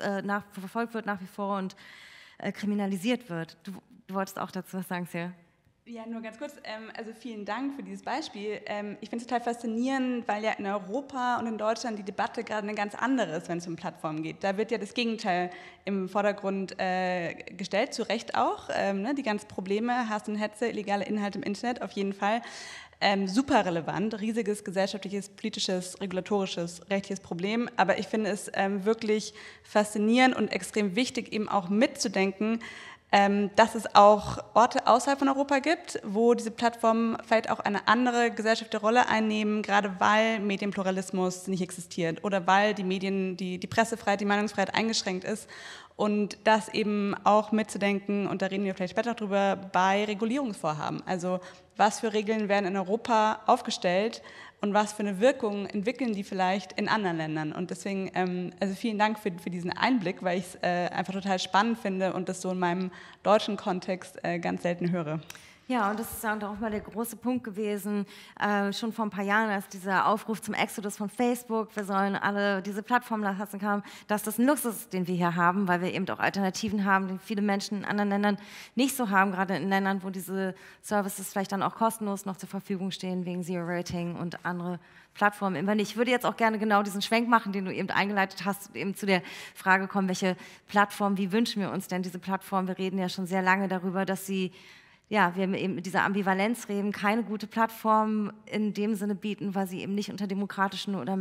wird nach wie vor und kriminalisiert wird. Du wolltest auch dazu was sagen, Sia? Ja, nur ganz kurz, also vielen Dank für dieses Beispiel. Ich finde es total faszinierend, weil ja in Europa und in Deutschland die Debatte gerade eine ganz andere ist, wenn es um Plattformen geht. Da wird ja das Gegenteil im Vordergrund gestellt, zu Recht auch. Die ganzen Probleme, Hass und Hetze, illegale Inhalte im Internet, auf jeden Fall. Super relevant, riesiges gesellschaftliches, politisches, regulatorisches, rechtliches Problem. Aber ich finde es wirklich faszinierend und extrem wichtig, eben auch mitzudenken, dass es auch Orte außerhalb von Europa gibt, wo diese Plattformen vielleicht auch eine andere gesellschaftliche Rolle einnehmen, gerade weil Medienpluralismus nicht existiert oder weil die Medien, die Pressefreiheit, die Meinungsfreiheit eingeschränkt ist. Und das eben auch mitzudenken, und da reden wir vielleicht später drüber, bei Regulierungsvorhaben. Also was für Regeln werden in Europa aufgestellt und was für eine Wirkung entwickeln die vielleicht in anderen Ländern. Und deswegen, also vielen Dank für diesen Einblick, weil ich es einfach total spannend finde und das so in meinem deutschen Kontext ganz selten höre. Ja, und das ist auch mal der große Punkt gewesen, schon vor ein paar Jahren, als dieser Aufruf zum Exodus von Facebook, wir sollen alle diese Plattformen lassen, kam, dass das ein Luxus ist, den wir hier haben, weil wir eben auch Alternativen haben, die viele Menschen in anderen Ländern nicht so haben, gerade in Ländern, wo diese Services vielleicht dann auch kostenlos noch zur Verfügung stehen, wegen Zero Rating und andere Plattformen immer nicht. Ich würde jetzt auch gerne genau diesen Schwenk machen, den du eben eingeleitet hast, eben zu der Frage kommen, welche Plattform, wie wünschen wir uns denn diese Plattform? Wir reden ja schon sehr lange darüber, dass sie wir eben mit dieser Ambivalenz reden, keine gute Plattform in dem Sinne bieten, weil sie eben nicht unter demokratischen oder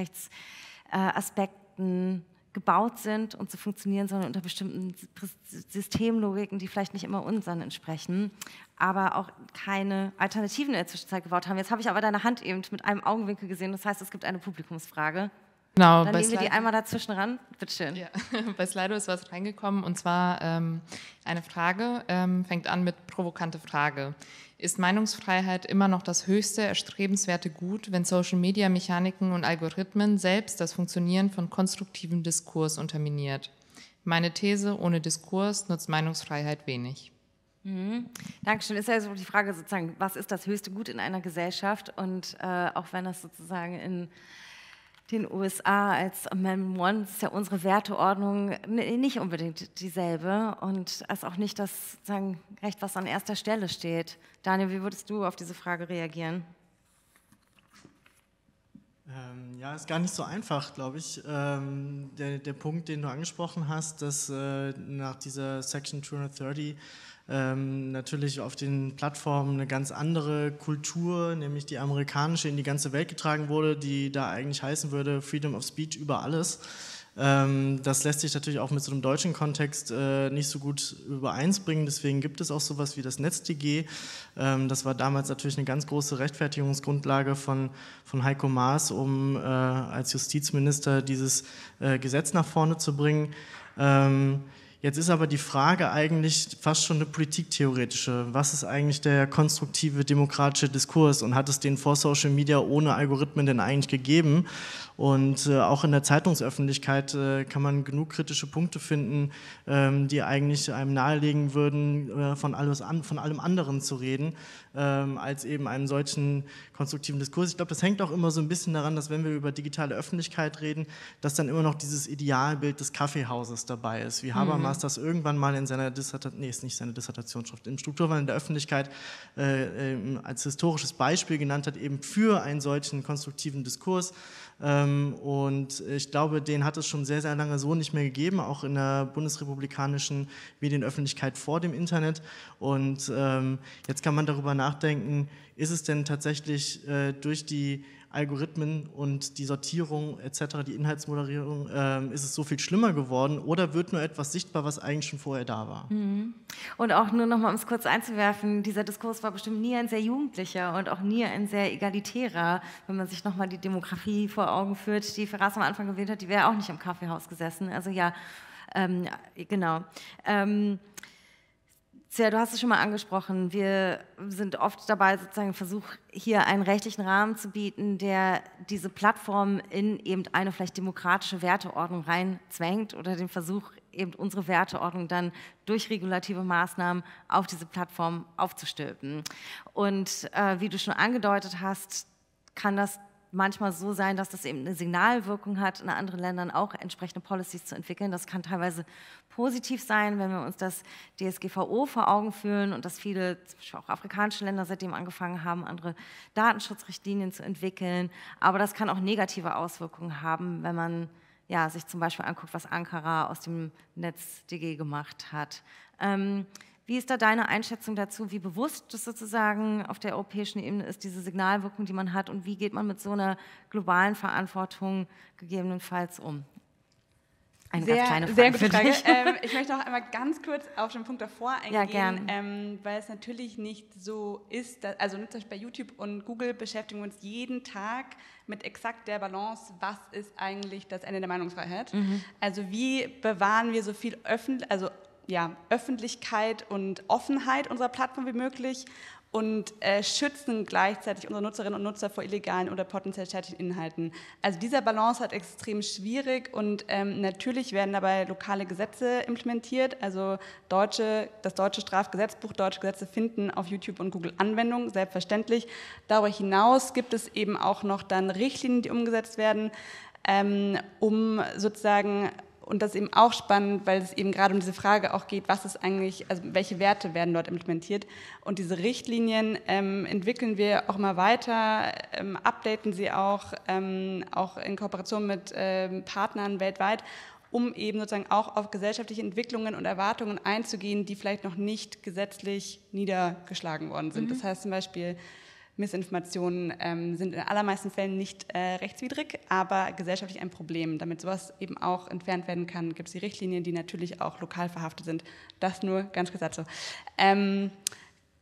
Menschenrechtsaspekten gebaut sind und zu funktionieren, sondern unter bestimmten Systemlogiken, die vielleicht nicht immer unseren entsprechen, aber auch keine Alternativen in der Zwischenzeit gebaut haben. Jetzt habe ich aber deine Hand eben mit einem Augenwinkel gesehen, das heißt, es gibt eine Publikumsfrage. Genau, Dann nehmen wir die einmal dazwischen ran. Bitte schön. Ja, bei Slido ist was reingekommen, und zwar eine Frage, fängt an mit provokante Frage. Ist Meinungsfreiheit immer noch das höchste erstrebenswerte Gut, wenn Social-Media-Mechaniken und Algorithmen selbst das Funktionieren von konstruktivem Diskurs unterminiert? Meine These, ohne Diskurs nutzt Meinungsfreiheit wenig. Dankeschön. Ist ja so die Frage sozusagen, was ist das höchste Gut in einer Gesellschaft? Und auch wenn das sozusagen in den USA als Amendment One ist ja unsere Werteordnung nicht unbedingt dieselbe und ist auch nicht das sozusagen Recht, was an erster Stelle steht. Daniel, wie würdest du auf diese Frage reagieren? Ja, ist gar nicht so einfach, glaube ich. Der Punkt, den du angesprochen hast, dass nach dieser Section 230 natürlich auf den Plattformen eine ganz andere Kultur, nämlich die amerikanische, in die ganze Welt getragen wurde, die da eigentlich heißen würde Freedom of Speech über alles. Das lässt sich natürlich auch mit so einem deutschen Kontext nicht so gut übereinsbringen, deswegen gibt es auch sowas wie das NetzDG. Das war damals natürlich eine ganz große Rechtfertigungsgrundlage von Heiko Maas, um als Justizminister dieses Gesetz nach vorne zu bringen. Jetzt ist aber die Frage eigentlich fast schon eine politiktheoretische. Was ist eigentlich der konstruktive demokratische Diskurs und hat es den vor Social Media ohne Algorithmen denn eigentlich gegeben? Und auch in der Zeitungsöffentlichkeit kann man genug kritische Punkte finden, die eigentlich einem nahelegen würden, von allem anderen zu reden, als eben einem solchen konstruktiven Diskurs. Ich glaube, das hängt auch immer so ein bisschen daran, dass wenn wir über digitale Öffentlichkeit reden, dass dann immer noch dieses Idealbild des Kaffeehauses dabei ist, wie Habermas das irgendwann mal in seiner ist nicht seine Dissertationsschrift, im Strukturwandel der Öffentlichkeit als historisches Beispiel genannt hat, eben für einen solchen konstruktiven Diskurs. Und ich glaube, den hat es schon sehr, sehr lange so nicht mehr gegeben, auch in der bundesrepublikanischen Medienöffentlichkeit vor dem Internet. Und jetzt kann man darüber nachdenken, ist es denn tatsächlich durch die Algorithmen und die Sortierung etc., die Inhaltsmoderierung, ist es so viel schlimmer geworden oder wird nur etwas sichtbar, was eigentlich schon vorher da war? Und auch nur noch mal, um es kurz einzuwerfen, dieser Diskurs war bestimmt nie ein sehr jugendlicher und auch nie ein sehr egalitärer, wenn man sich noch mal die Demografie vor Augen führt, die Feras am Anfang gewählt hat, die wäre auch nicht im Kaffeehaus gesessen. Also ja, genau. Sia, du hast es schon mal angesprochen, wir sind oft dabei, sozusagen einen Versuch, hier einen rechtlichen Rahmen zu bieten, der diese Plattform in eben eine vielleicht demokratische Werteordnung reinzwängt oder den Versuch, eben unsere Werteordnung dann durch regulative Maßnahmen auf diese Plattform aufzustülpen. Und wie du schon angedeutet hast, kann das manchmal so sein, dass das eben eine Signalwirkung hat, in anderen Ländern auch entsprechende Policies zu entwickeln. Das kann teilweise positiv sein, wenn wir uns das DSGVO vor Augen führen und dass viele, zum Beispiel auch afrikanische Länder seitdem angefangen haben, andere Datenschutzrichtlinien zu entwickeln. Aber das kann auch negative Auswirkungen haben, wenn man sich zum Beispiel anguckt, was Ankara aus dem NetzDG gemacht hat. Wie ist da deine Einschätzung dazu, wie bewusst das sozusagen auf der europäischen Ebene ist, diese Signalwirkung, die man hat, und wie geht man mit so einer globalen Verantwortung gegebenenfalls um? Eine ganz kleine Frage. Sehr gute Frage. Ich möchte noch einmal ganz kurz auf den Punkt davor eingehen, ja, gern. Weil es natürlich nicht so ist, also zum Beispiel bei YouTube und Google beschäftigen wir uns jeden Tag mit exakt der Balance, was ist eigentlich das Ende der Meinungsfreiheit? Also wie bewahren wir so viel Öffentlichkeit und Offenheit unserer Plattform wie möglich und schützen gleichzeitig unsere Nutzerinnen und Nutzer vor illegalen oder potenziell schädlichen Inhalten. Also dieser Balance ist extrem schwierig und natürlich werden dabei lokale Gesetze implementiert, also das deutsche Strafgesetzbuch, deutsche Gesetze finden auf YouTube und Google Anwendung, selbstverständlich. Darüber hinaus gibt es eben auch noch dann Richtlinien, die umgesetzt werden, um sozusagen. Und das ist eben auch spannend, weil es eben gerade um diese Frage auch geht, was ist eigentlich, also welche Werte werden dort implementiert. Und diese Richtlinien entwickeln wir auch mal weiter, updaten sie auch in Kooperation mit Partnern weltweit, um eben sozusagen auch auf gesellschaftliche Entwicklungen und Erwartungen einzugehen, die vielleicht noch nicht gesetzlich niedergeschlagen worden sind. Das heißt zum Beispiel, Missinformationen sind in den allermeisten Fällen nicht rechtswidrig, aber gesellschaftlich ein Problem. Damit sowas eben auch entfernt werden kann, gibt es die Richtlinien, die natürlich auch lokal verhaftet sind. Das nur ganz kurz dazu.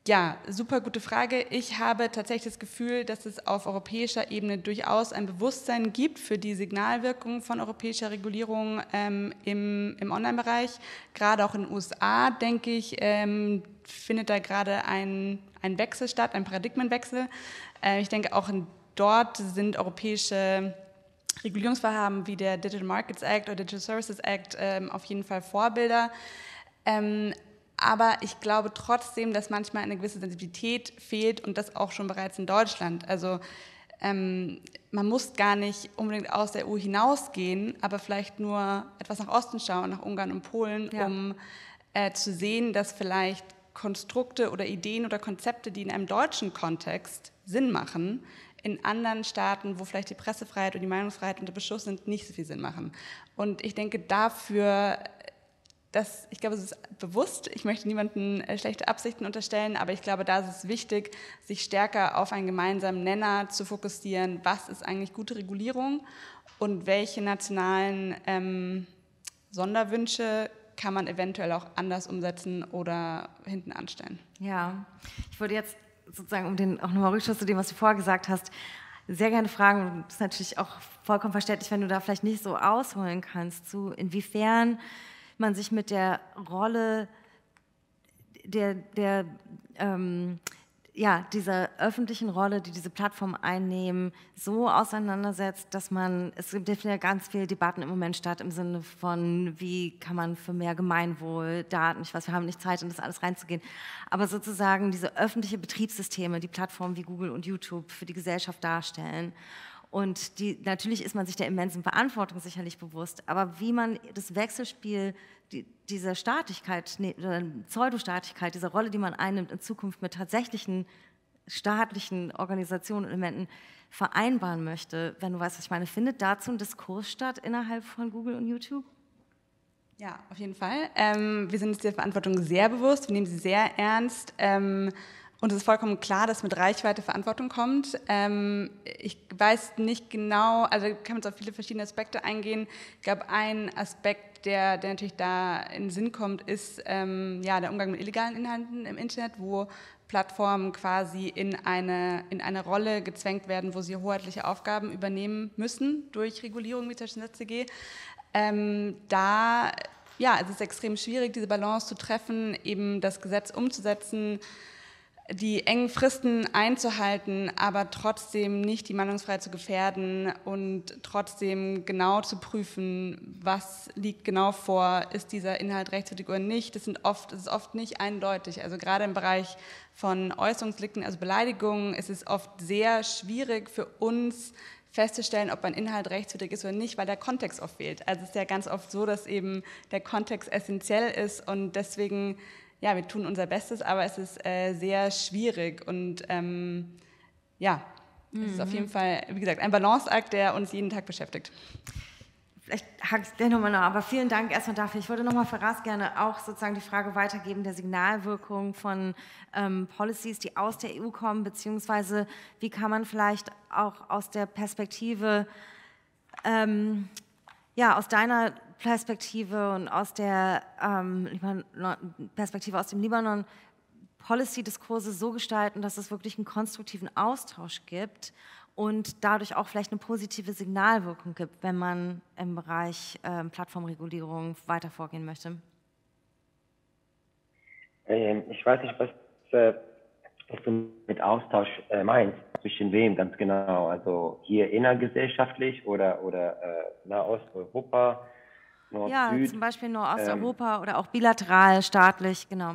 Ja, super gute Frage. Ich habe tatsächlich das Gefühl, dass es auf europäischer Ebene durchaus ein Bewusstsein gibt für die Signalwirkung von europäischer Regulierung im Online-Bereich. Gerade auch in den USA, denke ich, findet da gerade ein Wechsel statt, ein Paradigmenwechsel. Ich denke, auch dort sind europäische Regulierungsvorhaben wie der Digital Markets Act oder Digital Services Act auf jeden Fall Vorbilder. Aber ich glaube trotzdem, dass manchmal eine gewisse Sensibilität fehlt und das auch schon bereits in Deutschland. Also man muss gar nicht unbedingt aus der EU hinausgehen, aber vielleicht nur etwas nach Osten schauen, nach Ungarn und Polen, um zu sehen, dass vielleicht Konstrukte oder Ideen oder Konzepte, die in einem deutschen Kontext Sinn machen, in anderen Staaten, wo vielleicht die Pressefreiheit und die Meinungsfreiheit unter Beschuss sind, nicht so viel Sinn machen. Und ich denke dafür, ich glaube, es ist bewusst, ich möchte niemandem schlechte Absichten unterstellen, aber ich glaube, da ist es wichtig, sich stärker auf einen gemeinsamen Nenner zu fokussieren, was ist eigentlich gute Regulierung und welche nationalen Sonderwünsche kann man eventuell auch anders umsetzen oder hinten anstellen. Ja, ich würde jetzt sozusagen, um den auch nochmal Rückschluss zu dem, was du vorher gesagt hast, sehr gerne fragen, und das ist natürlich auch vollkommen verständlich, wenn du da vielleicht nicht so ausholen kannst, zu inwiefern man sich mit der Rolle dieser öffentlichen Rolle, die diese Plattformen einnehmen, so auseinandersetzt, dass es gibt ja ganz viele Debatten im Moment statt im Sinne von, wie kann man für mehr Gemeinwohl, Daten, ich weiß, wir haben nicht Zeit, in das alles reinzugehen, aber sozusagen diese öffentliche Betriebssysteme, die Plattformen wie Google und YouTube für die Gesellschaft darstellen. Und natürlich ist man sich der immensen Verantwortung sicherlich bewusst, aber wie man das Wechselspiel dieser Staatlichkeit, oder Pseudostaatlichkeit, dieser Rolle, die man einnimmt, in Zukunft mit tatsächlichen staatlichen Organisationen und Elementen vereinbaren möchte, wenn du weißt, was ich meine, findet dazu ein Diskurs statt innerhalb von Google und YouTube? Ja, auf jeden Fall. Wir sind uns der Verantwortung sehr bewusst, wir nehmen sie sehr ernst. Und es ist vollkommen klar, dass mit Reichweite Verantwortung kommt. Ich weiß nicht genau, also kann man jetzt auf viele verschiedene Aspekte eingehen. Ich glaube, ein Aspekt, der natürlich da in den Sinn kommt, ist der Umgang mit illegalen Inhalten im Internet, wo Plattformen quasi in eine Rolle gezwängt werden, wo sie hoheitliche Aufgaben übernehmen müssen durch Regulierung wie zum Beispiel das ZG. Es ist extrem schwierig, diese Balance zu treffen, eben das Gesetz umzusetzen, die engen Fristen einzuhalten, aber trotzdem nicht die Meinungsfreiheit zu gefährden und trotzdem genau zu prüfen, was liegt genau vor, ist dieser Inhalt rechtswidrig oder nicht. Das ist oft nicht eindeutig. Also gerade im Bereich von Äußerungsdelikten, also Beleidigungen, ist es oft sehr schwierig für uns festzustellen, ob ein Inhalt rechtswidrig ist oder nicht, weil der Kontext oft fehlt. Also es ist ja ganz oft so, dass eben der Kontext essentiell ist und deswegen wir tun unser Bestes, aber es ist sehr schwierig und es ist auf jeden Fall, wie gesagt, ein Balanceakt, der uns jeden Tag beschäftigt. Vielleicht hake ich gleich nochmal nach, aber vielen Dank erstmal dafür. Ich würde nochmal Faraz gerne auch sozusagen die Frage weitergeben der Signalwirkung von Policies, die aus der EU kommen, beziehungsweise wie kann man vielleicht auch aus der Perspektive, aus deiner Perspektive und aus der Perspektive aus dem Libanon Policy-Diskurse so gestalten, dass es wirklich einen konstruktiven Austausch gibt und dadurch auch vielleicht eine positive Signalwirkung gibt, wenn man im Bereich Plattformregulierung weiter vorgehen möchte? Ich weiß nicht, was du mit Austausch meinst, zwischen wem ganz genau, also hier innergesellschaftlich oder Nahosteuropa, Nord-Süd. Ja, zum Beispiel Nordosteuropa oder auch bilateral, staatlich, genau.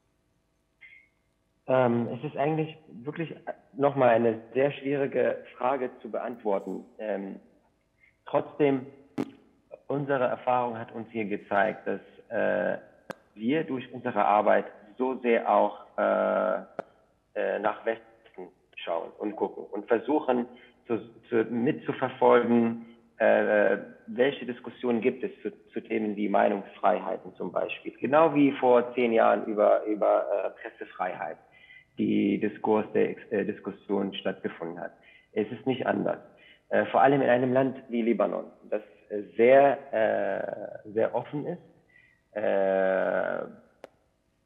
Es ist eigentlich wirklich nochmal eine sehr schwierige Frage zu beantworten. Trotzdem, unsere Erfahrung hat uns hier gezeigt, dass wir durch unsere Arbeit so sehr auch nach Westen schauen und gucken und versuchen mitzuverfolgen, welche Diskussionen gibt es zu Themen wie Meinungsfreiheiten zum Beispiel. Genau wie vor 10 Jahren über Pressefreiheit die Diskussion stattgefunden hat. Es ist nicht anders. Vor allem in einem Land wie Libanon, das sehr offen ist,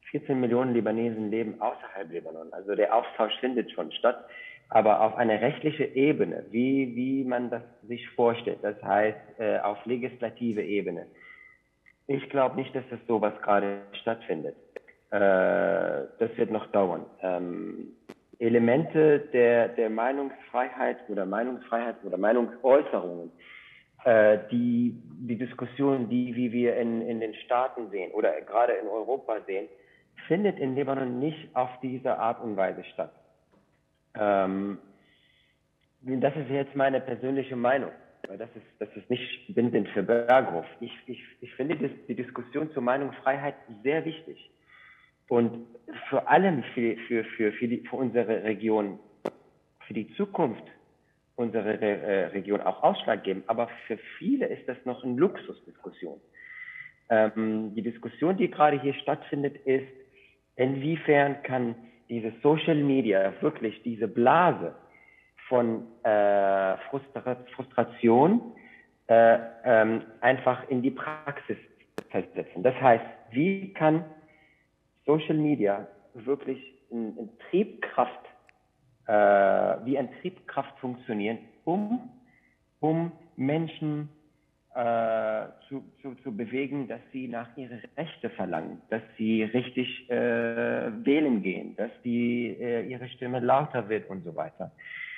14 Millionen Libanesen leben außerhalb Libanon. Also der Austausch findet schon statt, aber auf einer rechtlichen Ebene, wie man das sich vorstellt. Das heißt, auf legislative Ebene. Ich glaube nicht, dass das sowas gerade stattfindet. Das wird noch dauern. Elemente der Meinungsfreiheit oder Meinungsäußerungen, die Diskussion, wie wir in den Staaten sehen oder gerade in Europa sehen, findet in Libanon nicht auf diese Art und Weise statt. Das ist jetzt meine persönliche Meinung, weil das ist nicht bindend für Berghof. Ich finde die Diskussion zur Meinungsfreiheit sehr wichtig und vor allem für unsere Region, für die Zukunft unserer Region auch ausschlaggebend, aber für viele ist das noch eine Luxusdiskussion. Die Diskussion, die gerade hier stattfindet, ist, inwiefern kann diese Social Media wirklich diese Blase von Frustration einfach in die Praxis versetzen. Das heißt, wie kann Social Media wirklich in Triebkraft, wie eine Triebkraft funktionieren, um Menschen zu bewegen, dass sie nach ihren Rechten verlangen, dass sie richtig wählen gehen, dass ihre Stimme lauter wird und so weiter.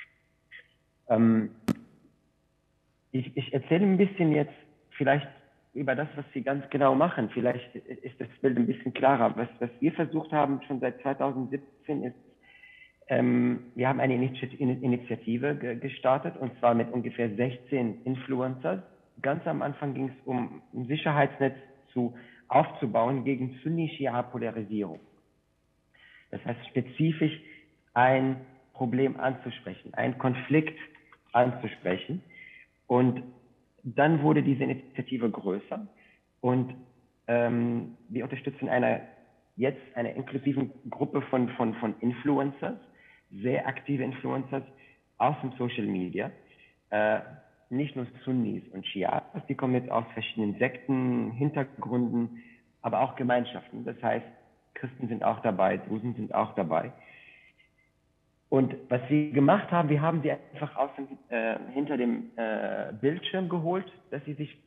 Ich erzähle ein bisschen jetzt vielleicht über das, was Sie ganz genau machen. Vielleicht ist das Bild ein bisschen klarer. Was wir versucht haben schon seit 2017 ist, wir haben eine Initiative gestartet, und zwar mit ungefähr 16 Influencers. Ganz am Anfang ging es um ein Sicherheitsnetz aufzubauen gegen Sunni-Schia-Polarisierung. Das heißt, spezifisch ein Problem anzusprechen, einen Konflikt anzusprechen. Und dann wurde diese Initiative größer und wir unterstützen jetzt eine inklusive Gruppe von Influencers, sehr aktive Influencers aus dem Social Media. Nicht nur Sunnis und Schias, die kommen jetzt aus verschiedenen Sekten, Hintergründen, aber auch Gemeinschaften. Das heißt, Christen sind auch dabei, Drusen sind auch dabei. Und was wir gemacht haben, wir haben sie einfach hinter dem Bildschirm geholt, dass sie sich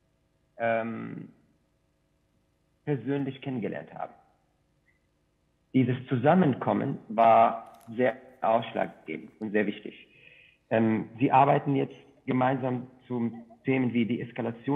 persönlich kennengelernt haben. Dieses Zusammenkommen war sehr ausschlaggebend und sehr wichtig. Sie arbeiten jetzt gemeinsam zu Themen wie die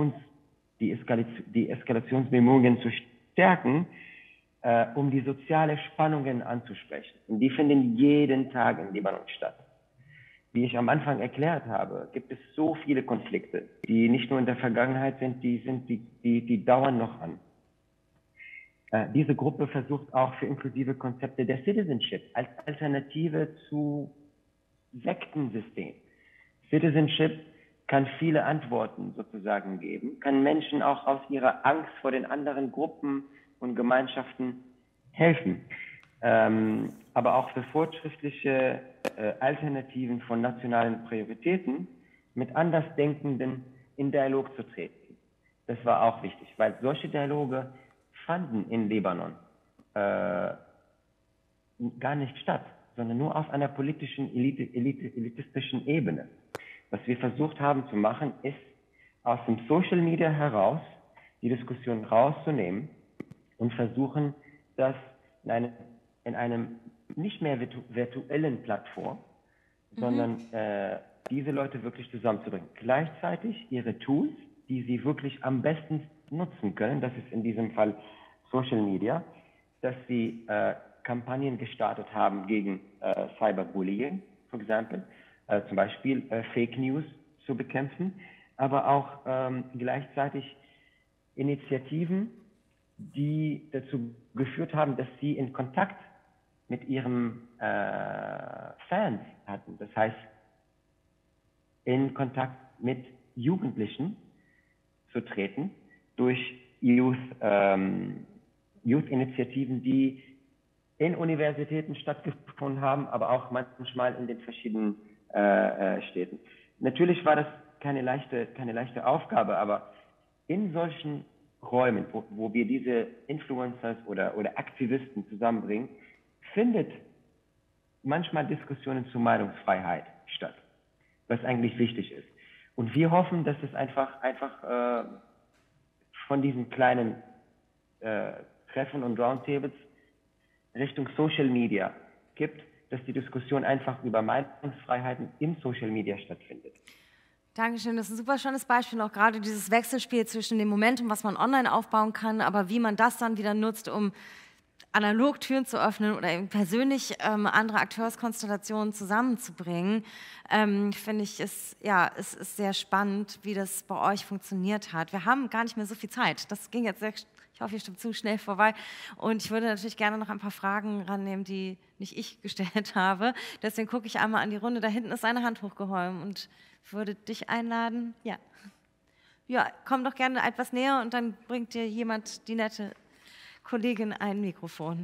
Eskalationsbemühungen zu stärken, um die sozialen Spannungen anzusprechen. Und die finden jeden Tag in Libanon statt. Wie ich am Anfang erklärt habe, gibt es so viele Konflikte, die nicht nur in der Vergangenheit sind, die dauern noch an. Diese Gruppe versucht auch für inklusive Konzepte der Citizenship als Alternative zu Sektensystem. Citizenship kann viele Antworten sozusagen geben, kann Menschen auch aus ihrer Angst vor den anderen Gruppen und Gemeinschaften helfen, aber auch für fortschrittliche Alternativen von nationalen Prioritäten mit Andersdenkenden in Dialog zu treten. Das war auch wichtig, weil solche Dialoge fanden in Libanon gar nicht statt, sondern nur auf einer politischen, elitistischen Ebene. Was wir versucht haben zu machen, ist, aus dem Social Media heraus die Diskussion rauszunehmen und versuchen, das in einem nicht mehr virtuellen Plattform, sondern diese Leute wirklich zusammenzubringen. Gleichzeitig ihre Tools, die sie wirklich am besten nutzen können, das ist in diesem Fall Social Media, dass sie Kampagnen gestartet haben gegen Cyberbullying, for example, zum Beispiel Fake News zu bekämpfen, aber auch gleichzeitig Initiativen, die dazu geführt haben, dass sie in Kontakt mit ihren Fans hatten. Das heißt, in Kontakt mit Jugendlichen zu treten durch Youth-Initiativen, die in Universitäten stattgefunden haben, aber auch manchmal in den verschiedenen Städten. Natürlich war das keine leichte Aufgabe, aber in solchen Räumen, wo wir diese Influencers oder Aktivisten zusammenbringen, findet manchmal Diskussionen zur Meinungsfreiheit statt, was eigentlich wichtig ist. Und wir hoffen, dass es einfach von diesen kleinen Treffen und Roundtables Richtung Social Media gibt, dass die Diskussion einfach über Meinungsfreiheiten im Social Media stattfindet. Dankeschön, das ist ein super schönes Beispiel, auch gerade dieses Wechselspiel zwischen dem Momentum, was man online aufbauen kann, aber wie man das dann wieder nutzt, um analog Türen zu öffnen oder eben persönlich andere Akteurskonstellationen zusammenzubringen, finde ich, es ist sehr spannend, wie das bei euch funktioniert hat. Wir haben gar nicht mehr so viel Zeit. Das ging jetzt sehr, ich hoffe, ihr stimmt zu schnell vorbei. Und ich würde natürlich gerne noch ein paar Fragen rannehmen, die nicht ich gestellt habe. Deswegen gucke ich einmal an die Runde. Da hinten ist eine Hand hochgehoben und würde dich einladen. Ja. Ja, komm doch gerne etwas näher und dann bringt dir jemand, die nette Kollegin, ein Mikrofon.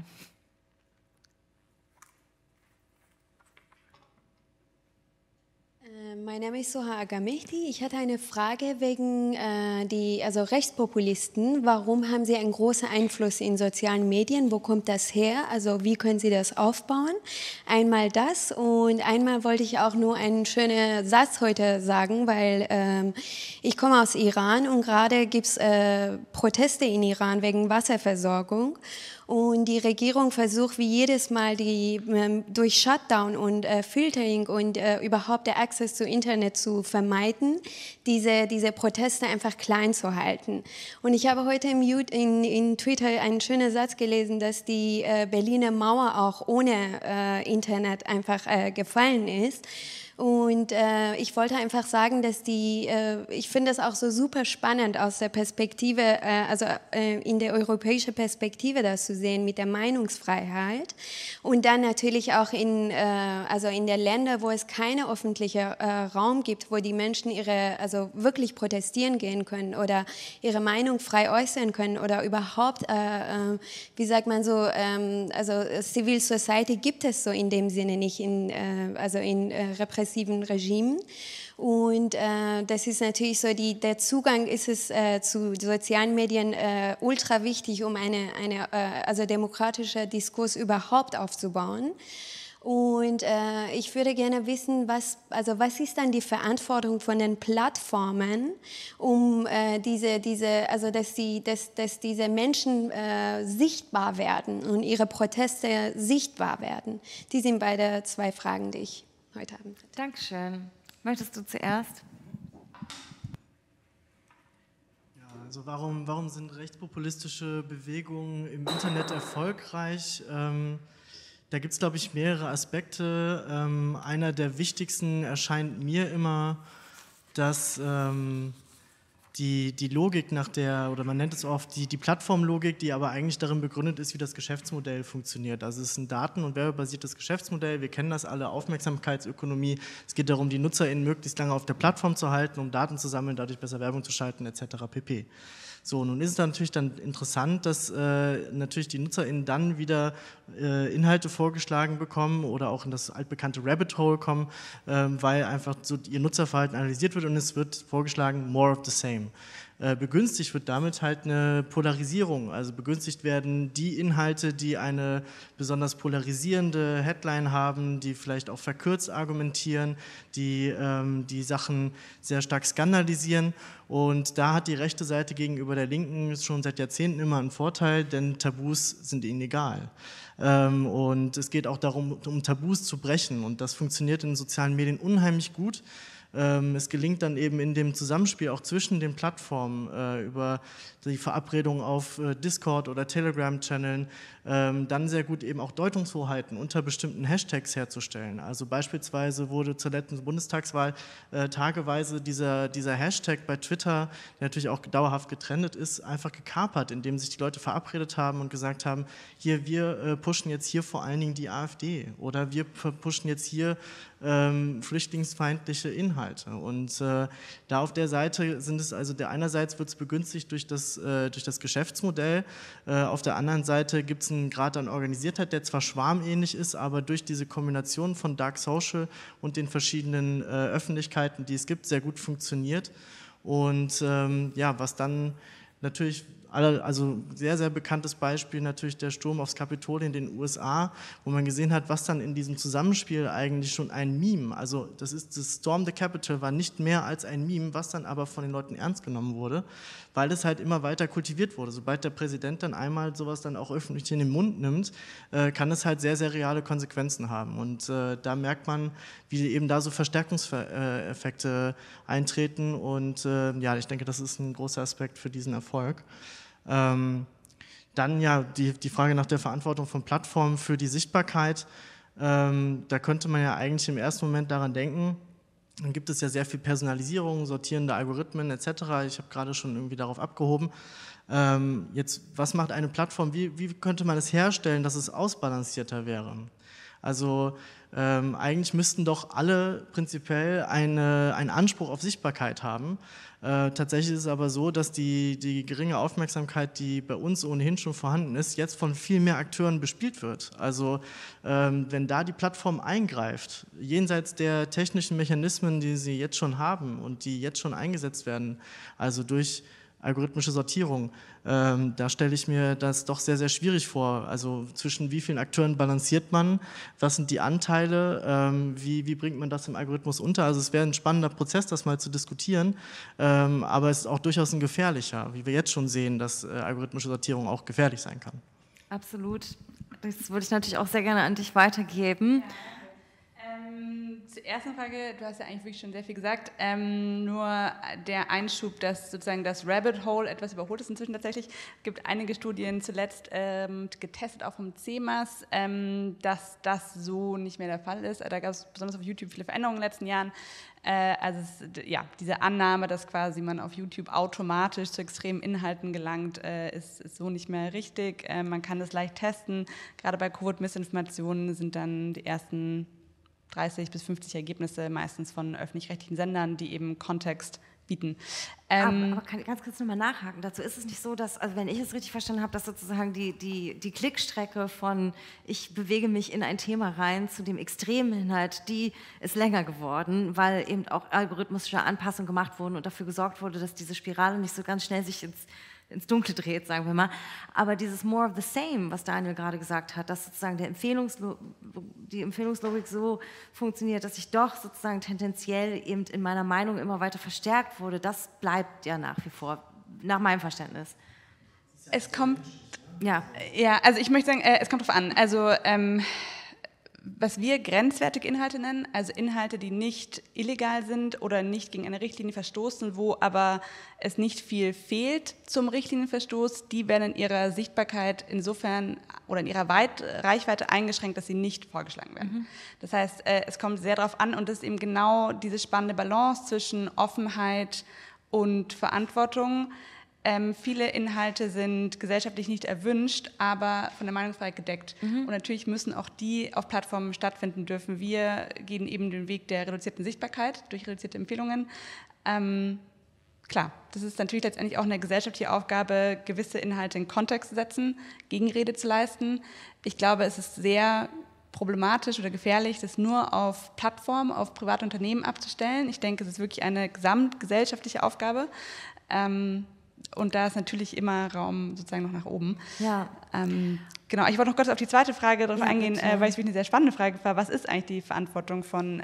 Mein Name ist Soha Agamehdi. Ich hatte eine Frage wegen also Rechtspopulisten. Warum haben sie einen großen Einfluss in sozialen Medien? Wo kommt das her? Also wie können sie das aufbauen? Einmal das und einmal wollte ich auch nur einen schönen Satz heute sagen, weil ich komme aus Iran und gerade gibt es Proteste in Iran wegen Wasserversorgung. Und die Regierung versucht wie jedes Mal durch Shutdown und Filtering und überhaupt der Access zu Internet zu vermeiden, diese Proteste einfach klein zu halten. Und ich habe heute in Twitter einen schönen Satz gelesen, dass die Berliner Mauer auch ohne Internet einfach gefallen ist. Und ich wollte einfach sagen, dass ich finde es auch so super spannend aus der Perspektive, in der europäischen Perspektive das zu sehen mit der Meinungsfreiheit und dann natürlich auch in der Länder, wo es keinen öffentlichen Raum gibt, wo die Menschen wirklich protestieren gehen können oder ihre Meinung frei äußern können oder überhaupt, wie sagt man so, Civil Society gibt es so in dem Sinne nicht in repressiven Regimen. Und das ist natürlich so, der Zugang ist es zu sozialen Medien ultra wichtig, um einen demokratischen Diskurs überhaupt aufzubauen. Und ich würde gerne wissen, was ist dann die Verantwortung von den Plattformen, um dass diese Menschen sichtbar werden und ihre Proteste sichtbar werden. Die sind beide zwei Fragen, die ich heute Abend hatte. Dankeschön. Möchtest du zuerst? Ja, also warum sind rechtspopulistische Bewegungen im Internet erfolgreich? Da gibt es, glaube ich, mehrere Aspekte. Einer der wichtigsten erscheint mir immer, dass die Logik oder man nennt es oft die Plattformlogik, die aber eigentlich darin begründet ist, wie das Geschäftsmodell funktioniert. Also es ist ein daten- und werbebasiertes Geschäftsmodell, wir kennen das alle, Aufmerksamkeitsökonomie. Es geht darum, die NutzerInnen möglichst lange auf der Plattform zu halten, um Daten zu sammeln, dadurch besser Werbung zu schalten, etc. pp. So, nun ist es natürlich dann interessant, dass natürlich die NutzerInnen dann wieder Inhalte vorgeschlagen bekommen oder auch in das altbekannte Rabbit Hole kommen, weil einfach so ihr Nutzerverhalten analysiert wird und es wird vorgeschlagen, more of the same. Begünstigt wird damit halt eine Polarisierung, also begünstigt werden die Inhalte, die eine besonders polarisierende Headline haben, die vielleicht auch verkürzt argumentieren, die Sachen sehr stark skandalisieren, und da hat die rechte Seite gegenüber der Linken schon seit Jahrzehnten immer einen Vorteil, denn Tabus sind ihnen egal. Und es geht auch darum, um Tabus zu brechen, und das funktioniert in sozialen Medien unheimlich gut. Es gelingt dann eben in dem Zusammenspiel auch zwischen den Plattformen über die Verabredung auf Discord oder Telegram-Channeln dann sehr gut eben auch Deutungshoheiten unter bestimmten Hashtags herzustellen. Also beispielsweise wurde zur letzten Bundestagswahl tageweise dieser Hashtag bei Twitter, der natürlich auch dauerhaft getrennt ist, einfach gekapert, indem sich die Leute verabredet haben und gesagt haben, hier, wir pushen jetzt hier vor allen Dingen die AfD oder wir pushen jetzt hier flüchtlingsfeindliche Inhalte. Und da auf der Seite sind es also, einerseits wird es begünstigt durch das Geschäftsmodell, auf der anderen Seite gibt es einen Grad an Organisiertheit, der zwar schwarmähnlich ist, aber durch diese Kombination von Dark Social und den verschiedenen Öffentlichkeiten, die es gibt, sehr gut funktioniert. Und was dann natürlich also sehr, sehr bekanntes Beispiel natürlich der Sturm aufs Kapitol in den USA, wo man gesehen hat, was dann in diesem Zusammenspiel eigentlich schon ein Meme, also das Storm the Capitol war nicht mehr als ein Meme, was dann aber von den Leuten ernst genommen wurde, weil es halt immer weiter kultiviert wurde. Sobald der Präsident dann einmal sowas dann auch öffentlich in den Mund nimmt, kann es halt sehr, sehr reale Konsequenzen haben. Und da merkt man, wie eben da so Verstärkungseffekte eintreten. Und ja, ich denke, das ist ein großer Aspekt für diesen Erfolg. Dann ja die Frage nach der Verantwortung von Plattformen für die Sichtbarkeit. Da könnte man ja eigentlich im ersten Moment daran denken, dann gibt es ja sehr viel Personalisierung, sortierende Algorithmen etc. Ich habe gerade schon irgendwie darauf abgehoben. Jetzt, was macht eine Plattform? Wie könnte man es herstellen, dass es ausbalancierter wäre? Also eigentlich müssten doch alle prinzipiell einen Anspruch auf Sichtbarkeit haben. Tatsächlich ist es aber so, dass die geringe Aufmerksamkeit, die bei uns ohnehin schon vorhanden ist, jetzt von viel mehr Akteuren bespielt wird. Also wenn da die Plattform eingreift, jenseits der technischen Mechanismen, die sie jetzt schon haben und die jetzt schon eingesetzt werden, also durch algorithmische Sortierung, da stelle ich mir das doch sehr, sehr schwierig vor. Also zwischen wie vielen Akteuren balanciert man, was sind die Anteile, wie bringt man das im Algorithmus unter? Also es wäre ein spannender Prozess, das mal zu diskutieren, aber es ist auch durchaus ein gefährlicher, wie wir jetzt schon sehen, dass algorithmische Sortierung auch gefährlich sein kann. Absolut. Das würde ich natürlich auch sehr gerne an dich weitergeben. Zur ersten Frage, du hast ja eigentlich wirklich schon sehr viel gesagt, nur der Einschub, dass sozusagen das Rabbit Hole etwas überholt ist inzwischen tatsächlich. Es gibt einige Studien, zuletzt getestet auch vom CEMAS, dass das so nicht mehr der Fall ist. Da gab es besonders auf YouTube viele Veränderungen in den letzten Jahren. Also ja, diese Annahme, dass quasi man auf YouTube automatisch zu extremen Inhalten gelangt, ist so nicht mehr richtig. Man kann das leicht testen. Gerade bei Covid-Missinformationen sind dann die ersten 30 bis 50 Ergebnisse, meistens von öffentlich-rechtlichen Sendern, die eben Kontext bieten. Aber kann ich ganz kurz nochmal nachhaken? Dazu ist es nicht so, dass, also wenn ich es richtig verstanden habe, dass sozusagen die Klickstrecke von ich bewege mich in ein Thema rein zu dem extremen Inhalt, die ist länger geworden, weil eben auch algorithmische Anpassungen gemacht wurden und dafür gesorgt wurde, dass diese Spirale nicht so ganz schnell sich ins Dunkle dreht, sagen wir mal. Aber dieses More of the Same, was Daniel gerade gesagt hat, dass sozusagen die Empfehlungslogik so funktioniert, dass ich doch sozusagen tendenziell eben in meiner Meinung immer weiter verstärkt wurde, das bleibt ja nach wie vor, nach meinem Verständnis. Es kommt, ja, also ich möchte sagen, es kommt drauf an. Also was wir grenzwertige Inhalte nennen, also Inhalte, die nicht illegal sind oder nicht gegen eine Richtlinie verstoßen, wo aber es nicht viel fehlt zum Richtlinienverstoß, die werden in ihrer Sichtbarkeit insofern oder in ihrer Reichweite eingeschränkt, dass sie nicht vorgeschlagen werden. Das heißt, es kommt sehr darauf an und das ist eben genau diese spannende Balance zwischen Offenheit und Verantwortung. Viele Inhalte sind gesellschaftlich nicht erwünscht, aber von der Meinungsfreiheit gedeckt. Und natürlich müssen auch die auf Plattformen stattfinden dürfen. Wir gehen eben den Weg der reduzierten Sichtbarkeit durch reduzierte Empfehlungen. Klar, das ist natürlich letztendlich auch eine gesellschaftliche Aufgabe, gewisse Inhalte in Kontext zu setzen, Gegenrede zu leisten. Ich glaube, es ist sehr problematisch oder gefährlich, das nur auf Plattformen, auf private Unternehmen abzustellen. Ich denke, es ist wirklich eine gesamtgesellschaftliche Aufgabe. Und da ist natürlich immer Raum sozusagen noch nach oben. Ja. Genau, ich wollte noch kurz auf die zweite Frage darauf eingehen, weil es wirklich eine sehr spannende Frage war. Was ist eigentlich die Verantwortung von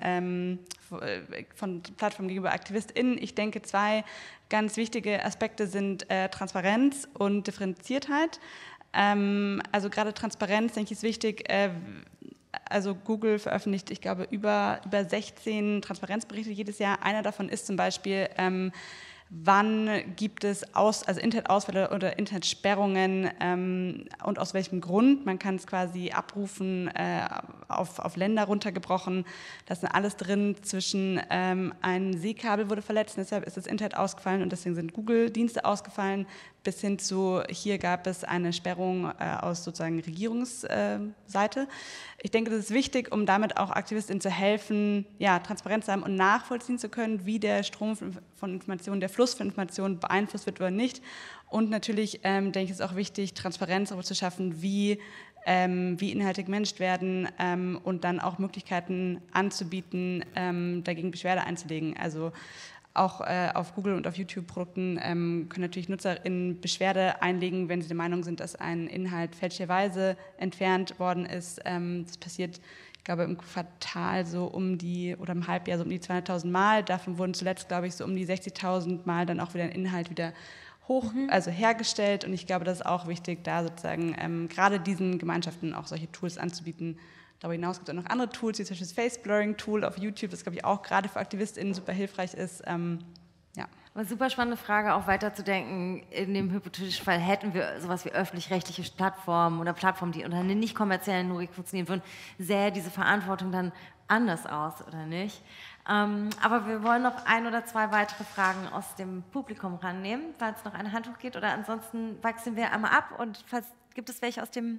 Plattformen gegenüber AktivistInnen? Ich denke, zwei ganz wichtige Aspekte sind Transparenz und Differenziertheit. Also gerade Transparenz, denke ich, ist wichtig. Also Google veröffentlicht, ich glaube, über 16 Transparenzberichte jedes Jahr. Einer davon ist zum Beispiel, wann gibt es Internetausfälle oder Internetsperrungen und aus welchem Grund. Man kann es quasi abrufen, auf Länder runtergebrochen. Da ist alles drin zwischen ein Seekabel wurde verletzt, deshalb ist das Internet ausgefallen und deswegen sind Google-Dienste ausgefallen, bis hin zu, hier gab es eine Sperrung aus sozusagen Regierungsseite. Ich denke, das ist wichtig, um damit auch AktivistInnen zu helfen, ja, transparent zu haben und nachvollziehen zu können, wie der Strom von Informationen, der Fluss von Informationen beeinflusst wird oder nicht. Und natürlich, denke ich, ist es auch wichtig, Transparenz darüber zu schaffen, wie Inhalte gemanagt werden und dann auch Möglichkeiten anzubieten, dagegen Beschwerde einzulegen. Also Auch auf Google und auf YouTube-Produkten können natürlich NutzerInnen Beschwerde einlegen, wenn sie der Meinung sind, dass ein Inhalt fälschlicherweise entfernt worden ist. Das passiert, ich glaube, im Quartal so oder im Halbjahr so um die 200.000 Mal. Davon wurden zuletzt, glaube ich, so um die 60.000 Mal dann auch wieder ein Inhalt wieder also hergestellt. Und ich glaube, das ist auch wichtig, da sozusagen gerade diesen Gemeinschaften auch solche Tools anzubieten. Darüber hinaus gibt es auch noch andere Tools, wie zum Beispiel das Face-Blurring-Tool auf YouTube, das, glaube ich, auch gerade für AktivistInnen super hilfreich ist. Ja. Aber super spannende Frage, auch weiterzudenken. In dem hypothetischen Fall hätten wir sowas wie öffentlich-rechtliche Plattformen oder Plattformen, die unter einer nicht kommerziellen Logik funktionieren würden, sähe diese Verantwortung dann anders aus, oder nicht? Aber wir wollen noch 1 oder 2 weitere Fragen aus dem Publikum rannehmen, falls noch eine Hand hochgeht. Oder ansonsten wechseln wir einmal ab. Und falls gibt es welche aus dem...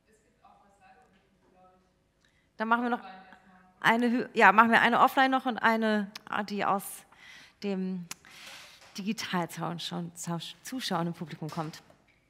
Dann machen wir noch machen wir eine offline noch und eine, die aus dem Digital-Zuschauern im Publikum kommt.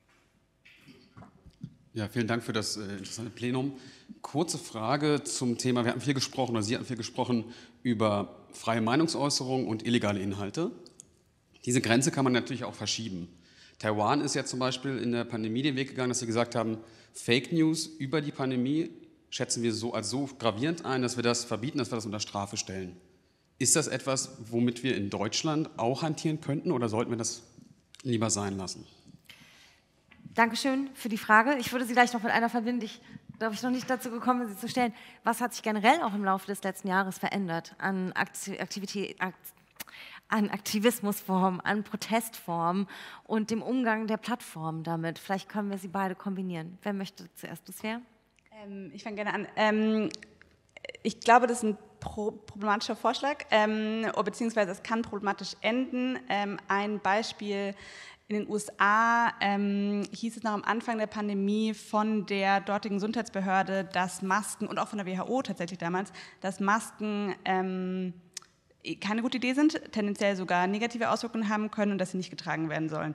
Ja, vielen Dank für das interessante Plenum. Kurze Frage zum Thema, wir hatten viel gesprochen, oder Sie hatten viel gesprochen über freie Meinungsäußerung und illegale Inhalte. Diese Grenze kann man natürlich auch verschieben. Taiwan ist ja zum Beispiel in der Pandemie den Weg gegangen, dass sie gesagt haben, Fake News über die Pandemie schätzen wir so als so gravierend ein, dass wir das verbieten, dass wir das unter Strafe stellen. Ist das etwas, womit wir in Deutschland auch hantieren könnten oder sollten wir das lieber sein lassen? Dankeschön für die Frage. Ich würde Sie gleich noch mit einer verbinden. Darf ich noch nicht dazu gekommen, sie zu stellen. Was hat sich generell auch im Laufe des letzten Jahres verändert an Aktivismusformen, an Protestformen und dem Umgang der Plattformen damit? Vielleicht können wir sie beide kombinieren. Wer möchte zuerst das wäre? Ich fange gerne an. Ich glaube, das ist ein problematischer Vorschlag, beziehungsweise es kann problematisch enden. Ein Beispiel: In den USA hieß es noch am Anfang der Pandemie von der dortigen Gesundheitsbehörde, dass Masken, und auch von der WHO tatsächlich damals, dass Masken keine gute Idee sind, tendenziell sogar negative Auswirkungen haben können und dass sie nicht getragen werden sollen.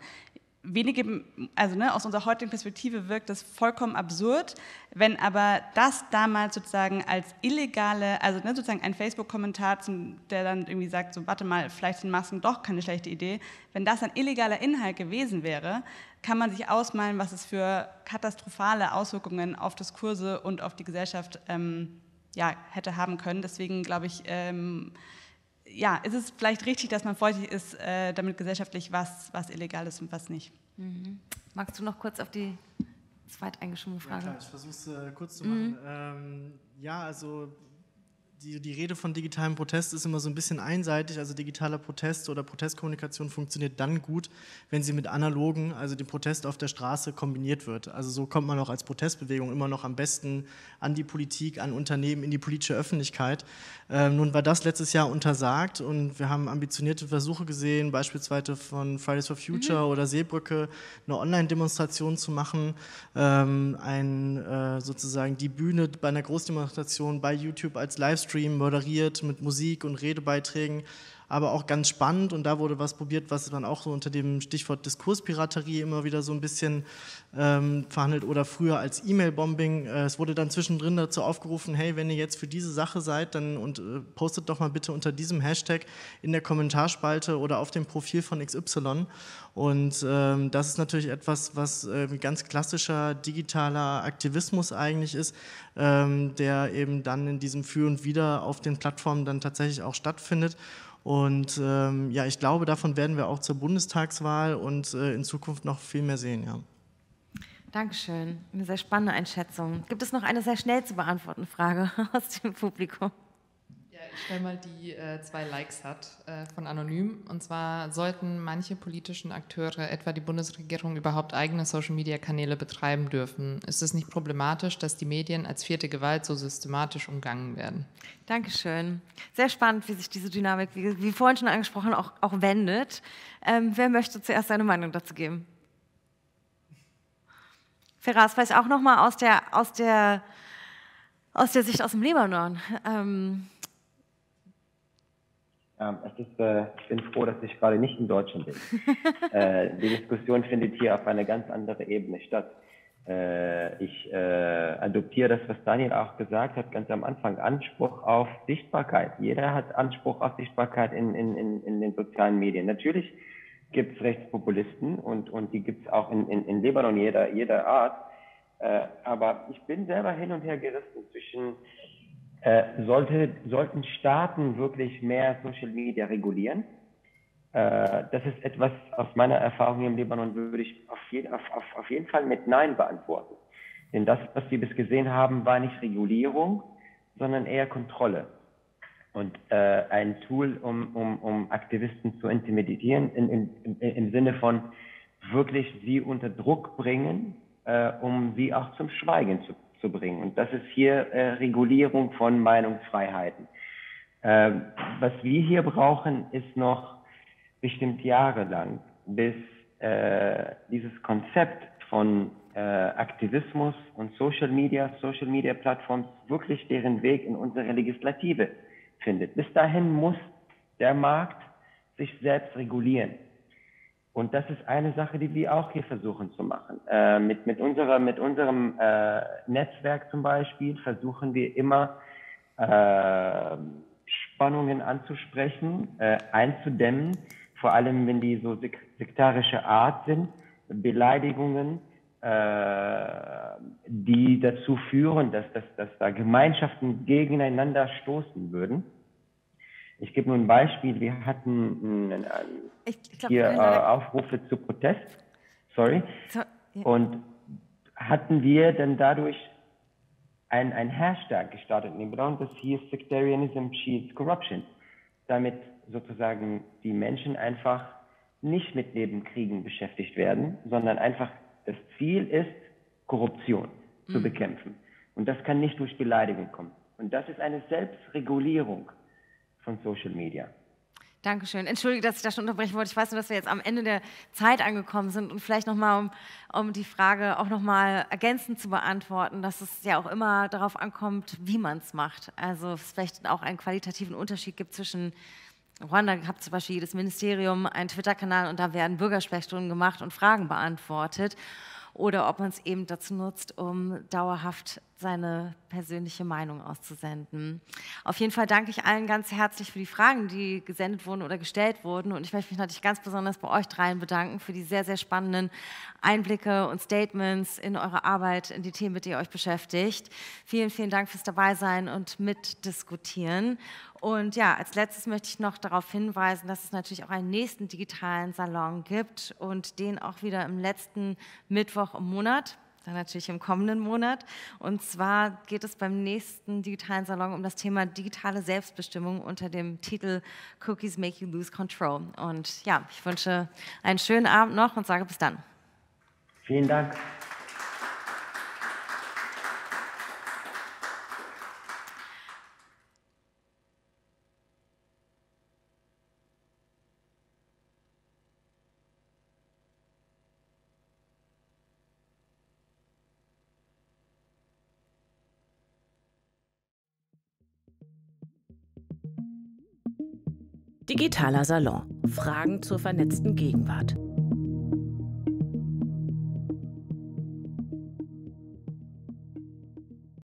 Aus unserer heutigen Perspektive wirkt das vollkommen absurd, wenn aber das damals sozusagen als illegale, sozusagen ein Facebook-Kommentar, der dann irgendwie sagt, so warte mal, vielleicht sind Masken doch keine schlechte Idee, wenn das ein illegaler Inhalt gewesen wäre, kann man sich ausmalen, was es für katastrophale Auswirkungen auf Diskurse und auf die Gesellschaft hätte haben können. Deswegen glaube ich, ist es vielleicht richtig, dass man vorsichtig ist, damit gesellschaftlich, was illegal ist und was nicht. Mhm. Magst du noch kurz auf die zweiteingeschobene Frage? Ja, klar, ich versuche es kurz zu machen. Die Rede von digitalem Protest ist immer so ein bisschen einseitig. Also digitaler Protest oder Protestkommunikation funktioniert dann gut, wenn sie mit analogen, also dem Protest auf der Straße, kombiniert wird. Also so kommt man auch als Protestbewegung immer noch am besten an die Politik, an Unternehmen, in die politische Öffentlichkeit. Nun war das letztes Jahr untersagt und wir haben ambitionierte Versuche gesehen, beispielsweise von Fridays for Future oder Seebrücke, eine Online-Demonstration zu machen, sozusagen die Bühne bei einer Großdemonstration bei YouTube als Livestream moderiert mit Musik und Redebeiträgen, aber auch ganz spannend, und da wurde was probiert, was man auch so unter dem Stichwort Diskurspiraterie immer wieder so ein bisschen verhandelt oder früher als E-Mail-Bombing. Es wurde dann zwischendrin dazu aufgerufen, hey, wenn ihr jetzt für diese Sache seid, dann postet doch mal bitte unter diesem Hashtag in der Kommentarspalte oder auf dem Profil von XY. Und das ist natürlich etwas, was ganz klassischer digitaler Aktivismus eigentlich ist, der eben dann in diesem Für und Wider auf den Plattformen dann tatsächlich auch stattfindet. Und ich glaube, davon werden wir auch zur Bundestagswahl und in Zukunft noch viel mehr sehen. Ja. Dankeschön. Eine sehr spannende Einschätzung. Gibt es noch eine sehr schnell zu beantwortende Frage aus dem Publikum? Ja, ich stelle mal die 2 Likes hat von Anonym. Und zwar sollten manche politischen Akteure, etwa die Bundesregierung, überhaupt eigene Social-Media-Kanäle betreiben dürfen. Ist es nicht problematisch, dass die Medien als 4. Gewalt so systematisch umgangen werden? Dankeschön. Sehr spannend, wie sich diese Dynamik, wie vorhin schon angesprochen, auch wendet. Wer möchte zuerst seine Meinung dazu geben? Feras, vielleicht auch nochmal aus der Sicht aus dem Libanon. Ich bin froh, dass ich gerade nicht in Deutschland bin. Die Diskussion findet hier auf eine ganz andere Ebene statt. Ich adoptiere das, was Daniel auch gesagt hat, ganz am Anfang, Anspruch auf Sichtbarkeit. Jeder hat Anspruch auf Sichtbarkeit in den sozialen Medien. Natürlich gibt es Rechtspopulisten und die gibt es auch in Libanon jeder Art. Aber ich bin selber hin und her gerissen zwischen, sollten Staaten wirklich mehr Social Media regulieren? Das ist etwas, aus meiner Erfahrung im Libanon würde ich auf jeden Fall mit Nein beantworten. Denn das, was wir bis gesehen haben, war nicht Regulierung, sondern eher Kontrolle. Und ein Tool, um Aktivisten zu intimidieren, im Sinne von wirklich sie unter Druck bringen, um sie auch zum Schweigen zu bringen. Und das ist hier Regulierung von Meinungsfreiheiten. Was wir hier brauchen, ist noch bestimmt jahrelang, bis dieses Konzept von Aktivismus und Social Media Plattforms wirklich deren Weg in unsere Legislative findet. Bis dahin muss der Markt sich selbst regulieren. Und das ist eine Sache, die wir auch hier versuchen zu machen. Mit unserem Netzwerk zum Beispiel versuchen wir immer Spannungen anzusprechen, einzudämmen, vor allem wenn die so sektarische Art sind, Beleidigungen, die dazu führen, dass da Gemeinschaften gegeneinander stoßen würden. Ich gebe nur ein Beispiel. Wir hatten hier Aufrufe zu Protest, und hatten wir dann dadurch ein Hashtag gestartet in Libanon, das hieß Sectarianism Shields Corruption, damit sozusagen die Menschen einfach nicht mit Nebenkriegen beschäftigt werden, sondern einfach das Ziel ist, Korruption zu bekämpfen. Und das kann nicht durch Beleidigung kommen. Und das ist eine Selbstregulierung von Social Media. Dankeschön. Entschuldige, dass ich da schon unterbrechen wollte. Ich weiß nur, dass wir jetzt am Ende der Zeit angekommen sind und vielleicht nochmal, um die Frage auch nochmal ergänzend zu beantworten, dass es ja auch immer darauf ankommt, wie man es macht. Also es vielleicht auch einen qualitativen Unterschied gibt zwischen Ruanda hat zum Beispiel jedes Ministerium einen Twitter-Kanal und da werden Bürgersprechstunden gemacht und Fragen beantwortet. Oder ob man es eben dazu nutzt, um dauerhaft seine persönliche Meinung auszusenden. Auf jeden Fall danke ich allen ganz herzlich für die Fragen, die gesendet wurden oder gestellt wurden. Und ich möchte mich natürlich ganz besonders bei euch dreien bedanken für die sehr, sehr spannenden Einblicke und Statements in eure Arbeit, in die Themen, mit denen ihr euch beschäftigt. Vielen, vielen Dank fürs Dabeisein und Mitdiskutieren. Und ja, als letztes möchte ich noch darauf hinweisen, dass es natürlich auch einen nächsten digitalen Salon gibt und den auch wieder im letzten Mittwoch im Monat, dann natürlich im kommenden Monat. Und zwar geht es beim nächsten digitalen Salon um das Thema digitale Selbstbestimmung unter dem Titel Cookies Make You Lose Control. Und ja, ich wünsche einen schönen Abend noch und sage bis dann. Vielen Dank. Digitaler Salon. Fragen zur vernetzten Gegenwart.